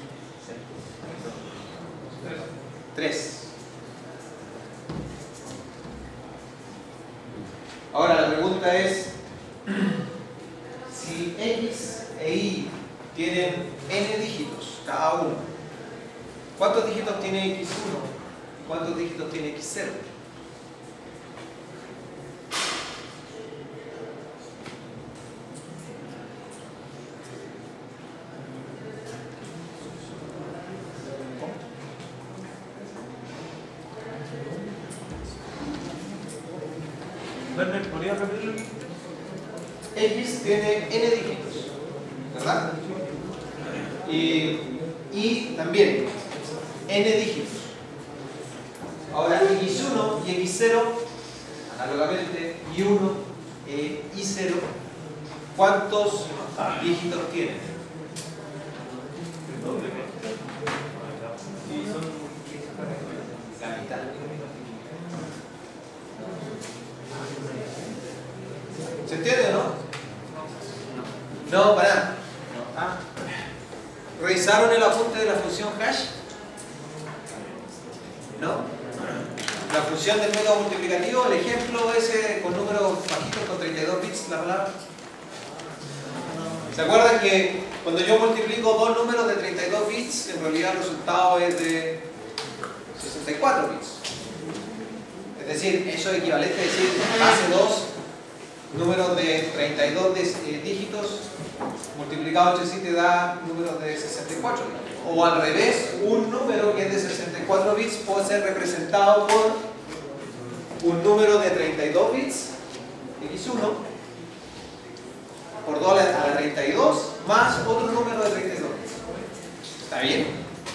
Tres. Ahora la pregunta es, si x e y tienen n dígitos cada uno, ¿cuántos dígitos tiene x uno y cuántos dígitos tiene x cero? Werner, ¿podrías repetirlo? X tiene n dígitos, ¿verdad? Y y también n dígitos. Ahora x uno y x cero, análogamente y uno e y cero, ¿cuántos dígitos tienen? La mitad. ¿Se entiende o no? No, para. Ah. ¿Revisaron el apunte de la función hash? ¿No? La función del método multiplicativo, el ejemplo ese con números bajitos con treinta y dos bits, la palabra. ¿Se acuerdan que cuando yo multiplico dos números de treinta y dos bits, en realidad el resultado es de sesenta y cuatro bits? Es decir, eso es equivalente a decir base dos números de treinta y dos dígitos multiplicado entre sí te da números de sesenta y cuatro. O al revés, un número que es de sesenta y cuatro bits puede ser representado por un número de treinta y dos bits, x uno, por dos a la treinta y dos, más otro número de treinta y dos bits. ¿Está bien?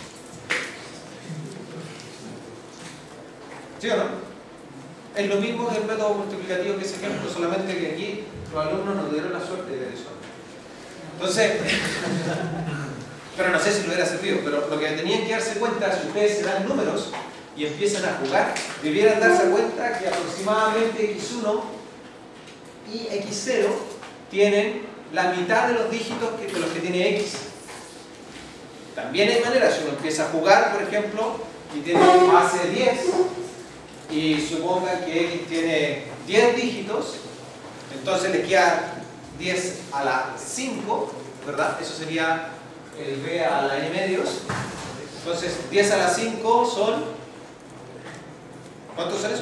¿Sí o no? Es lo mismo que el método multiplicativo que ese ejemplo, solamente que aquí los alumnos nos dieron la suerte de ver eso. Entonces, pero no sé si lo hubiera servido, pero lo que tenían que darse cuenta, si ustedes se dan números, y empiezan a jugar, debieran darse cuenta que aproximadamente equis uno y equis cero tienen la mitad de los dígitos que, de los que tiene x. También hay maneras, si uno empieza a jugar, por ejemplo, y tiene base diez, y supongan que x tiene diez dígitos, entonces le queda diez a la cinco, ¿verdad? Eso sería el b a la n medios. Entonces diez a la cinco son, ¿cuántos son eso?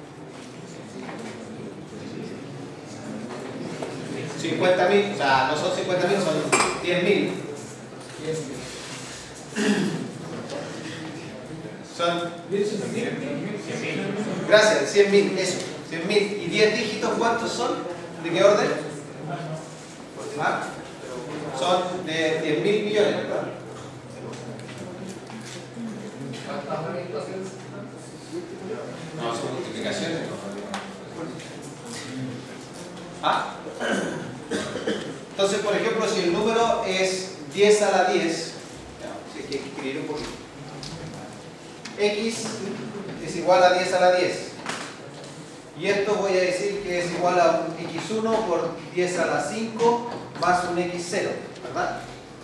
cincuenta mil, o sea, no son cincuenta mil, son diez mil. Son, gracias, cien mil, eso, cien mil. ¿Y diez dígitos cuántos son? ¿De qué orden? ¿Ah? Son de diez mil millones, ¿verdad? No, son multiplicaciones. ¿Ah? Entonces, por ejemplo, si el número es diez a la diez, si hay que escribir un poquito, x es igual a diez a la diez, y esto voy a decir que es igual a un equis uno por diez a la cinco más un equis cero, ¿verdad?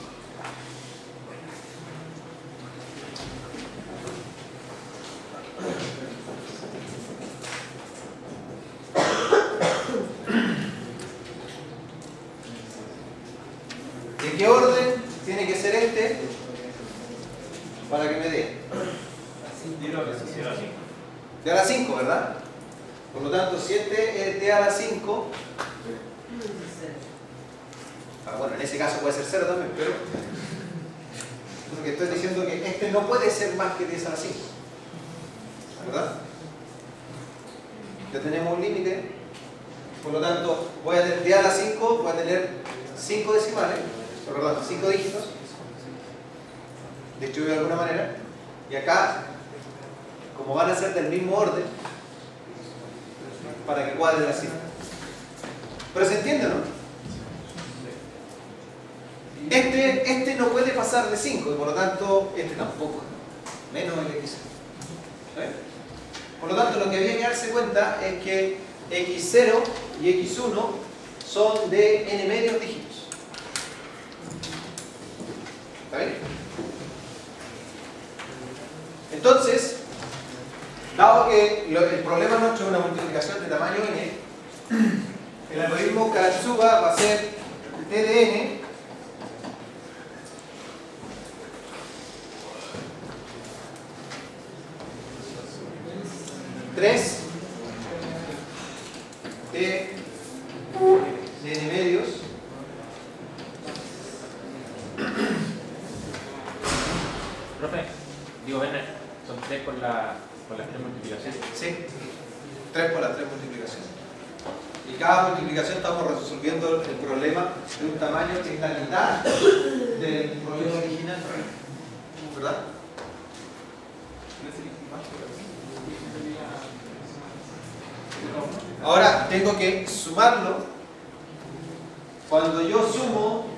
¿De qué orden tiene que ser este para que me dé? De a la cinco, ¿verdad? Por lo tanto, si este es de a la cinco, ah, bueno, en ese caso puede ser cero también, pero porque estoy diciendo que este no puede ser más que diez a la cinco, ¿verdad? Ya tenemos un límite, por lo tanto, voy a tener de a la cinco, voy a tener cinco decimales, perdón, cinco dígitos, distribuido de alguna manera, y acá, como van a ser del mismo orden, para que cuadre la cifra. Pero se entiende, ¿no? Este, este no puede pasar de cinco, y por lo tanto, este tampoco, menos el equis cero. ¿Eh? Por lo tanto, lo que había que darse cuenta es que equis cero y equis uno son de n medios dígitos. ¿Está bien? Entonces, dado que lo, el problema nuestro es una multiplicación de tamaño n, el algoritmo Karatsuba va a ser t de n tres t de n medios Profe, digo, ven, son tres por, la, por las tres multiplicaciones. Sí, tres por las tres multiplicaciones. Y cada multiplicación estamos resolviendo el problema de un tamaño que es la mitad del problema original, ¿verdad? Ahora tengo que sumarlo. Cuando yo sumo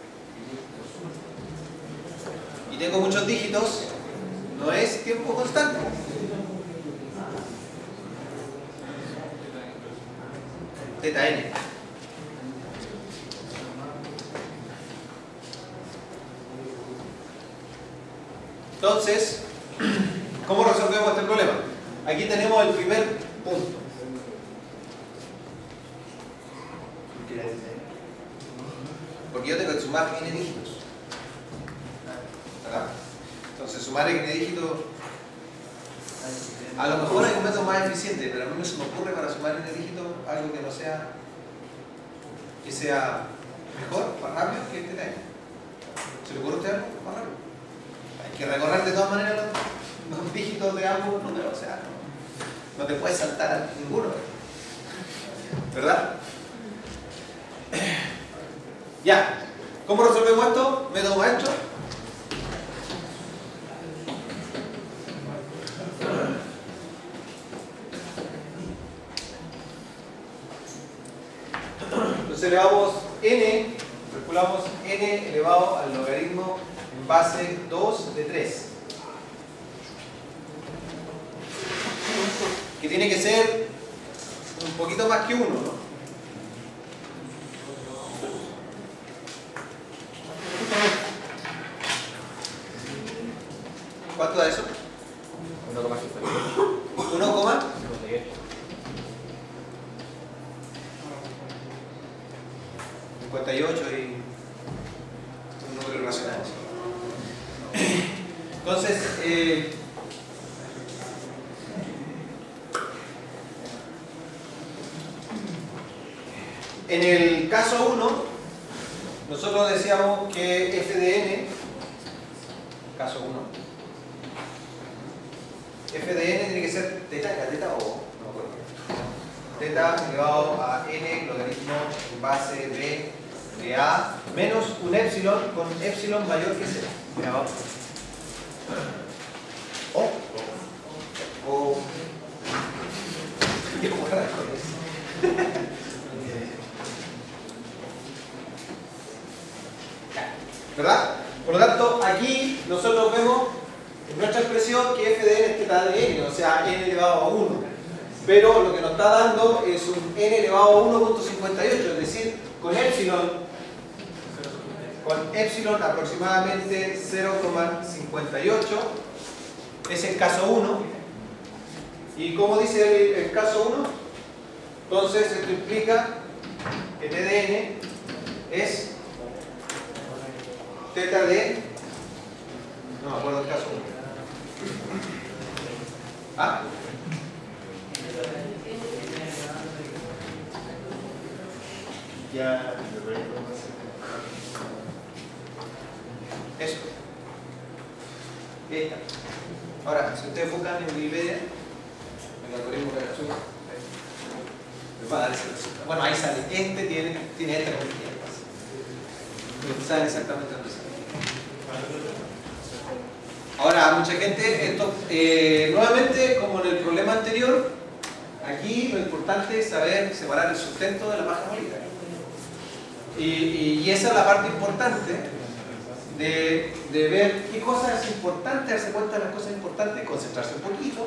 y tengo muchos dígitos, no es tiempo constante. Teta n. Entonces, ¿cómo resolvemos este problema? Aquí tenemos el primer punto. Porque yo tengo que sumar n dígitos, ¿verdad? Entonces, sumar n dígitos, a lo mejor hay un método más eficiente, pero a mí no se me ocurre para sumar n dígitos algo que no sea, que sea mejor, más rápido que este time. ¿Se le ocurre a usted algo más rápido? Hay que recorrer de todas maneras los, los dígitos de ambos números, o sea, no, no te puedes saltar a ninguno, ¿verdad? Ya, ¿cómo resolvemos esto? Método maestro. Entonces elevamos n, calculamos n elevado al logaritmo en base dos de tres. que tiene que ser un poquito más que uno, ¿no? ¿Cuánto da eso? uno coma cincuenta y ocho. uno coma cincuenta y ocho. cincuenta y ocho y un número irracional. Entonces, eh, en el caso uno, nosotros decíamos que f de n, caso uno, f de n tiene que ser teta, ¿era teta o no me acuerdo? Teta elevado a n logaritmo en base de, de a menos un epsilon con epsilon mayor que cero. Mira, vamos. O. O. ¿Qué jugar con eso? ¿Verdad? Por lo tanto, aquí nosotros vemos en nuestra expresión que f de n es teta de n, o sea, n elevado a uno. Pero lo que nos está dando es un n elevado a uno punto cincuenta y ocho, es decir, con epsilon, con epsilon aproximadamente cero coma cincuenta y ocho, es el caso uno. ¿Y cómo dice el, el caso uno? Entonces, esto implica que t de n es teta de, no me acuerdo el caso uno. ¿Ah? Ya, eso. Ahí está. Ahora, si ustedes buscan en Wikipedia, el algoritmo de la suma, les va a dar ese resultado. Bueno, ahí sale. Este tiene, tiene esta complejidad. Ustedes saben exactamente dónde sale. Ahora, mucha gente, esto, eh, nuevamente, como en el problema anterior, aquí lo importante es saber separar el sustento de la masa molida. Y, y, y esa es la parte importante de, de ver qué cosa es importante, darse cuenta de las cosas importantes, concentrarse un poquito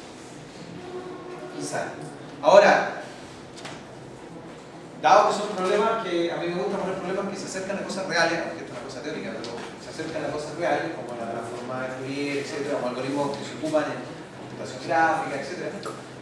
y sale. Ahora, dado que son problemas que a mí me gusta poner problemas que se acercan a cosas reales, aunque esto es una cosa teórica, pero se acercan a cosas reales, como la forma de fluir, etcétera, o algoritmos que se ocupan en computación gráfica, etcétera,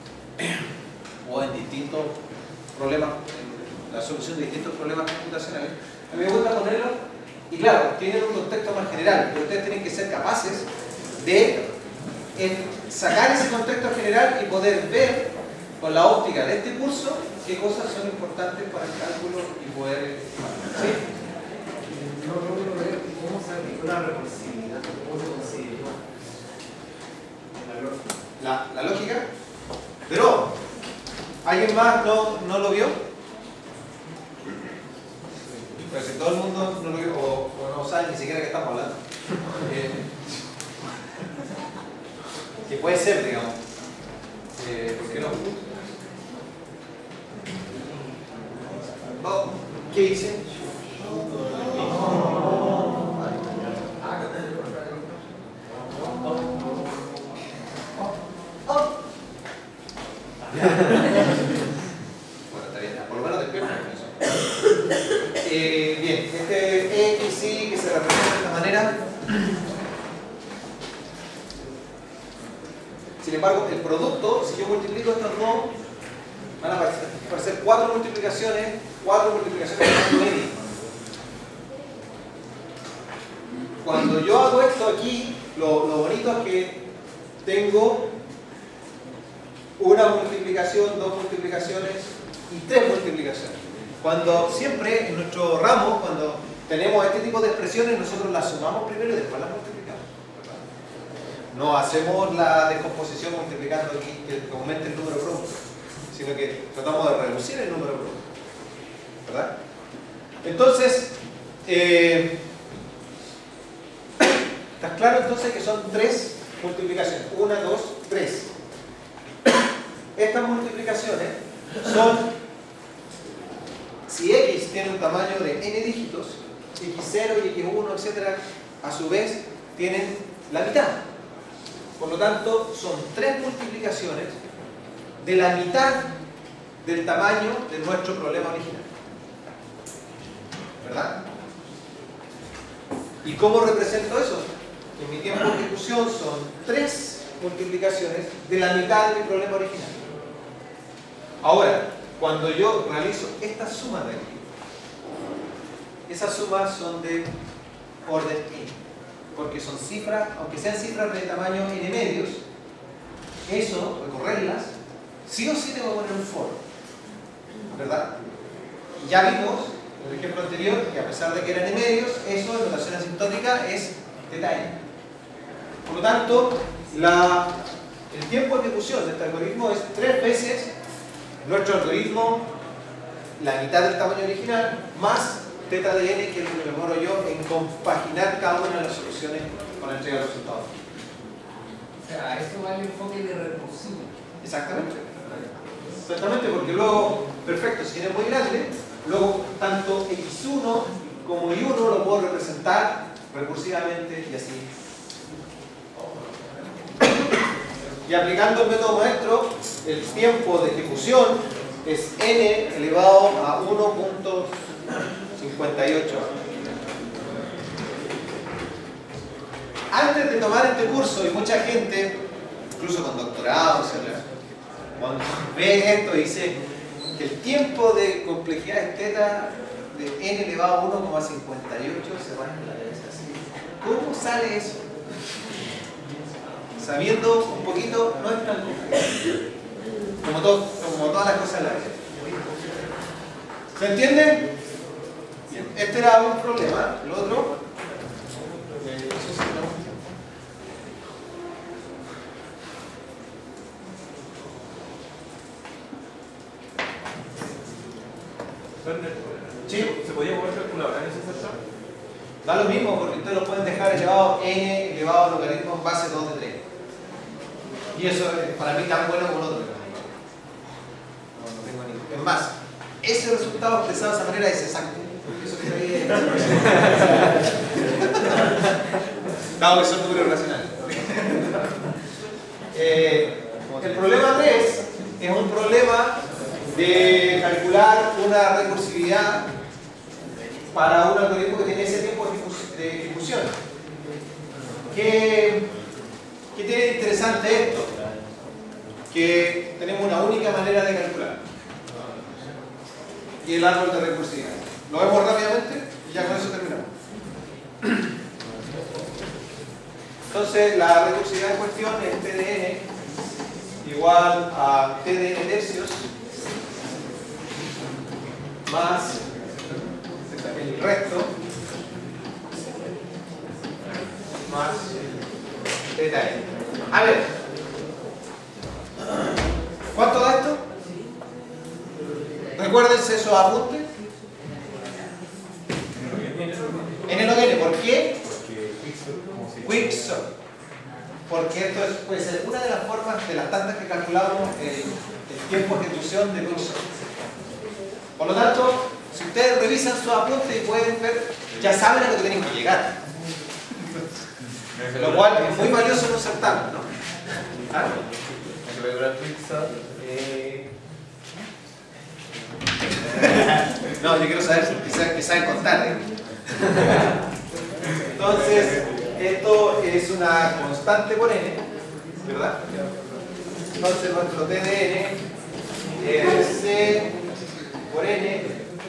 o en distintos problemas, en la solución de distintos problemas computacionales. A mí me gusta ponerlo, y claro, tienen un contexto más general, pero ustedes tienen que ser capaces de en sacar ese contexto general y poder ver con la óptica de este curso qué cosas son importantes para el cálculo y poder... ¿Sí? no logro ver cómo se aplica la recursividad, cómo se consigue la lógica. La, la lógica, pero ¿alguien más no, no lo vio? Pero si todo el mundo no lo vio o, o no sabe ni siquiera qué estamos hablando, eh, que puede ser, digamos, eh, ¿por qué no? Oh, ¿qué hice? Bueno, está bien, por lo menos despierta con eso. Eh, bien, este X, Y que se representa de esta manera. Sin embargo, el producto, si yo multiplico estos dos, van a aparecer, aparecer cuatro multiplicaciones, cuatro multiplicaciones de media. Cuando yo hago esto aquí, lo, lo bonito es que tengo una multiplicación, dos multiplicaciones y tres multiplicaciones. Cuando siempre en nuestro ramo, cuando tenemos este tipo de expresiones, nosotros las sumamos primero y después las multiplicamos. No hacemos la descomposición multiplicando aquí que aumente el número de productos, sino que tratamos de reducir el número de productos. ¿Verdad? Entonces, eh, ¿estás claro entonces que son tres multiplicaciones? Una, dos, tres. Estas multiplicaciones son, si X tiene un tamaño de n dígitos, X cero y X uno, etcétera, a su vez tienen la mitad. Por lo tanto, son tres multiplicaciones de la mitad del tamaño de nuestro problema original. ¿Verdad? ¿Y cómo represento eso? En mi tiempo de ejecución son tres multiplicaciones de la mitad de mi problema original. Ahora, cuando yo realizo estas sumas de aquí, esas sumas son de orden n, porque son cifras, aunque sean cifras de tamaño n medios, eso, recorrerlas, sí o sí tengo que poner un for, ¿verdad? Y ya vimos en el ejemplo anterior que a pesar de que eran n medios, eso en notación asintótica es teta n. Por lo tanto, la, el tiempo de ejecución de este algoritmo es tres veces nuestro algoritmo, la mitad del tamaño original, más teta de n, que es lo que me demoro yo en compaginar cada una de las soluciones con la entrega de resultados. O sea, a eso va el enfoque de recursivo. Exactamente. Exactamente, porque luego, perfecto, si n es muy grande, luego tanto equis uno como y uno lo puedo representar recursivamente y así. Y aplicando el método maestro, el tiempo de ejecución es n elevado a uno punto cincuenta y ocho. Antes de tomar este curso, y mucha gente, incluso con doctorado, etcétera, cuando ve esto dice que el tiempo de complejidad es teta de n elevado a uno coma cincuenta y ocho, se va en la cabeza así. ¿Cómo sale eso? Sabiendo un poquito, no es tan complejo. Como, todo, como todas las cosas en la vida. ¿Se entiende? Bien. Este era un problema. El otro. Eh, eso sí, no. Sí. ¿Se podía mover calculadora en ese sector? Da lo mismo porque ustedes lo pueden dejar elevado n elevado a logaritmo en base dos de tres. Y eso es para mí tan bueno como el otro. No, no tengo ni. Es más, ese resultado expresado de esa manera es exacto. Eso que ahí es. Dado que son números racionales. eh, el problema tres es un problema de calcular una recursividad para un algoritmo que tiene ese tiempo de ejecución. ¿Qué, qué tiene interesante esto? Que tenemos una única manera de calcular. Y el árbol de recursividad. Lo vemos rápidamente y ya con eso terminamos. Entonces, la recursividad en cuestión es T de n igual a T de n tercios más el resto más teta n. A ver, ¿cuánto da esto? Recuérdense esos apuntes. N log n, ¿por qué? Quicksort. Porque esto es, puede ser una de las formas de las tantas que calculamos el, el tiempo de ejecución de Quicksort. Por lo tanto, si ustedes revisan sus apuntes y pueden ver, ya saben a lo que tienen que llegar. Lo cual es muy valioso en un certamen, ¿no? ¿Ah? No, yo quiero saber que saben, que saben contar, ¿eh? Entonces, esto es una constante por n, ¿verdad? Entonces, nuestro T de n es C por n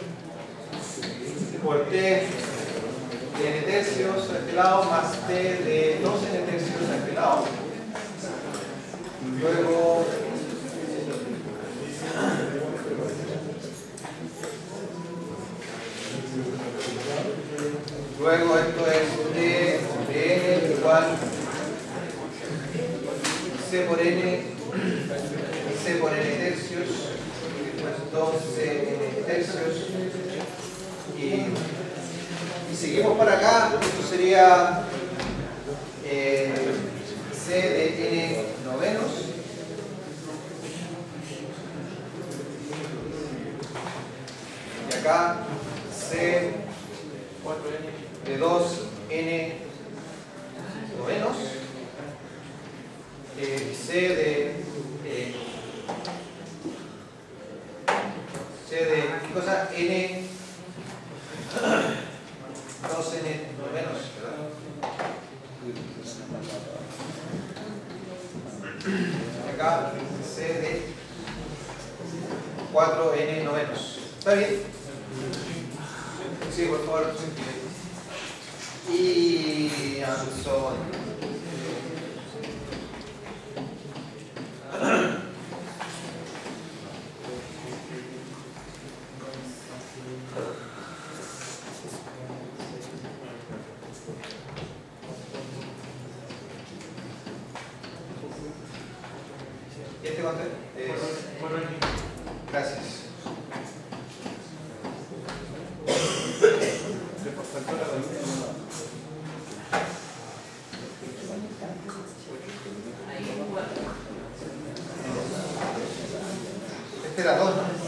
por T de n tercios a este lado más T de dos n tercios a este lado. Luego Luego esto es T de n igual C por n, C por n tercios, después dos n tercios, y, y seguimos para acá. Esto sería eh, C de n novenos, y acá C de dos n novenos, eh, C de eh, cosa, n, dos n menos, ¿verdad? Acá c de cuatro n novenos. ¿Está bien? Sí, por favor. Y and so on. ¿Este cuánto es? Gracias. Este era dos, ¿no?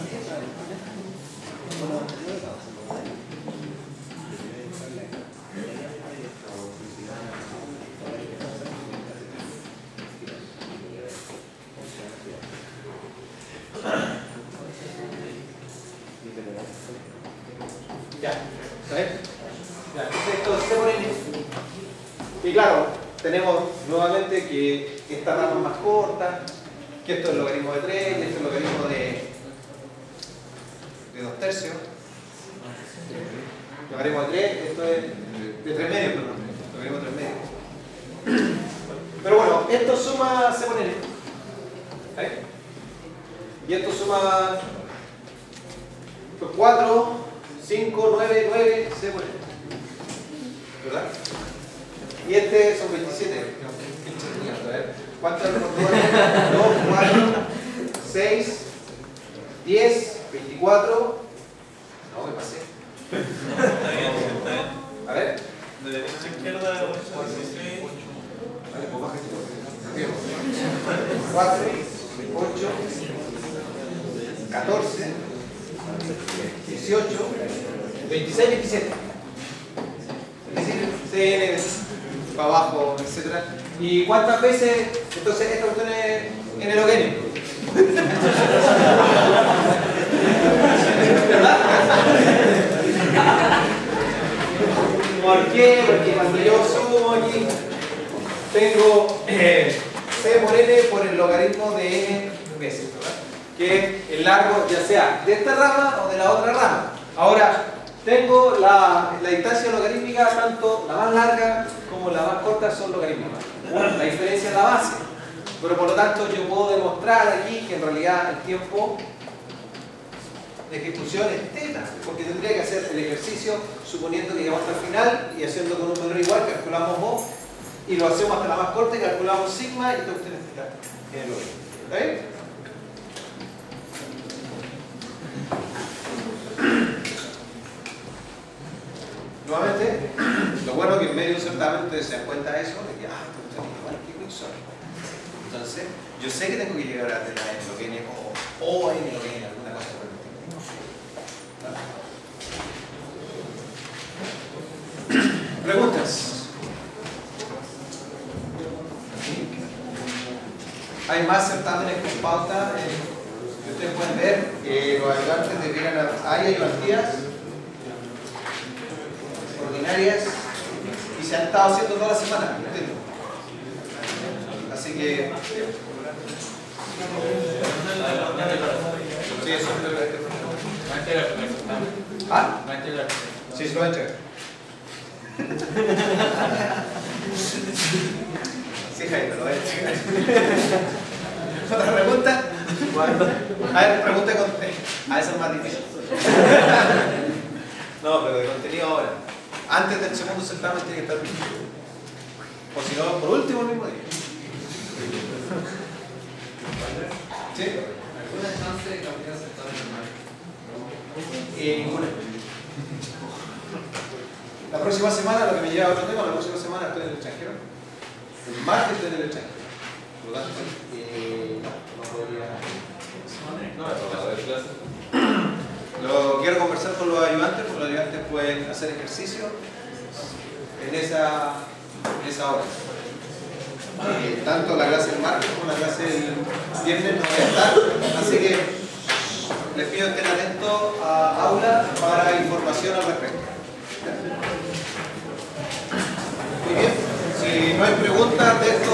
Ya, ¿sabes? Ya, entonces esto se pone en... Y claro, tenemos nuevamente que esta rama es más corta, que esto es el logaritmo de tres, y esto es el logaritmo de, de dos tercios. Logaritmo de tres, esto es de tres medios, perdón. Logaritmo de tres medios. Pero bueno, esto suma, se pone en... ¿sabes? Y esto suma cuatro, cinco, nueve, nueve, se pone. ¿Verdad? Y este son veintisiete. ¿Cuántos por dos, cuatro, seis, diez, veinticuatro? No, me pasé. Está bien, está bien. A ver. De derecha a izquierda, dieciséis. Vale, pues baja cuatro, ocho, catorce, dieciocho, veintiséis, veintisiete. C N para abajo, etcétera. ¿Y cuántas veces? Entonces esta cuestión es en el hogueno. ¿Verdad? ¿Por qué? Porque cuando yo sumo aquí tengo eh, C por N por el logaritmo de N veces, ¿verdad? Que es el largo ya sea de esta rama o de la otra rama. Ahora, tengo la, la distancia logarítmica, tanto la más larga como la más corta son logarítmicas. La diferencia es la base. Pero por lo tanto yo puedo demostrar aquí que en realidad el tiempo de ejecución es teta, porque tendría que hacer el ejercicio suponiendo que llegamos hasta el final y haciendo con un valor igual, calculamos O y lo hacemos hasta la más corta y calculamos sigma y esto usted está en el logaritmo. ¿Está bien? Nuevamente, lo bueno que en medio de un certamen ustedes se dan cuenta de eso, de que, ah, esto es igual que Wilson. Entonces, yo sé que tengo que llegar a la N log N o, o N log N, alguna cosa por el estilo. ¿Preguntas? Hay más certámenes con pauta. Eh, que ustedes pueden ver que los ayudantes debieran hay ayudantías ordinarias y se han estado haciendo toda la semana, ¿entiendes? Así que sí, eso es lo que ¿ah? Sí, se lo voy a entregar. Sí, Jaime, lo voy a entregar. ¿Otra pregunta? A ver, pregunta con... Ah, esa es más difícil. No, pero de contenido ahora. Antes del segundo certamen tiene que estar listo. O si no, por último el mismo día. ¿Sí? ¿Alguna chance de cambiar certamen normal? Eh, ninguna. La próxima semana, lo que me lleva a otro tema, la próxima semana estoy en el extranjero. El martes estoy en el extranjero. Por lo tanto, eh, no podría... No, no, no, clase. Lo quiero conversar con los ayudantes, porque los ayudantes pueden hacer ejercicio en esa, en esa hora. Eh, tanto la clase del martes como la clase del viernes no voy a estar, así que les pido que estén atentos a aula para información al respecto. Muy bien, si no hay preguntas de esto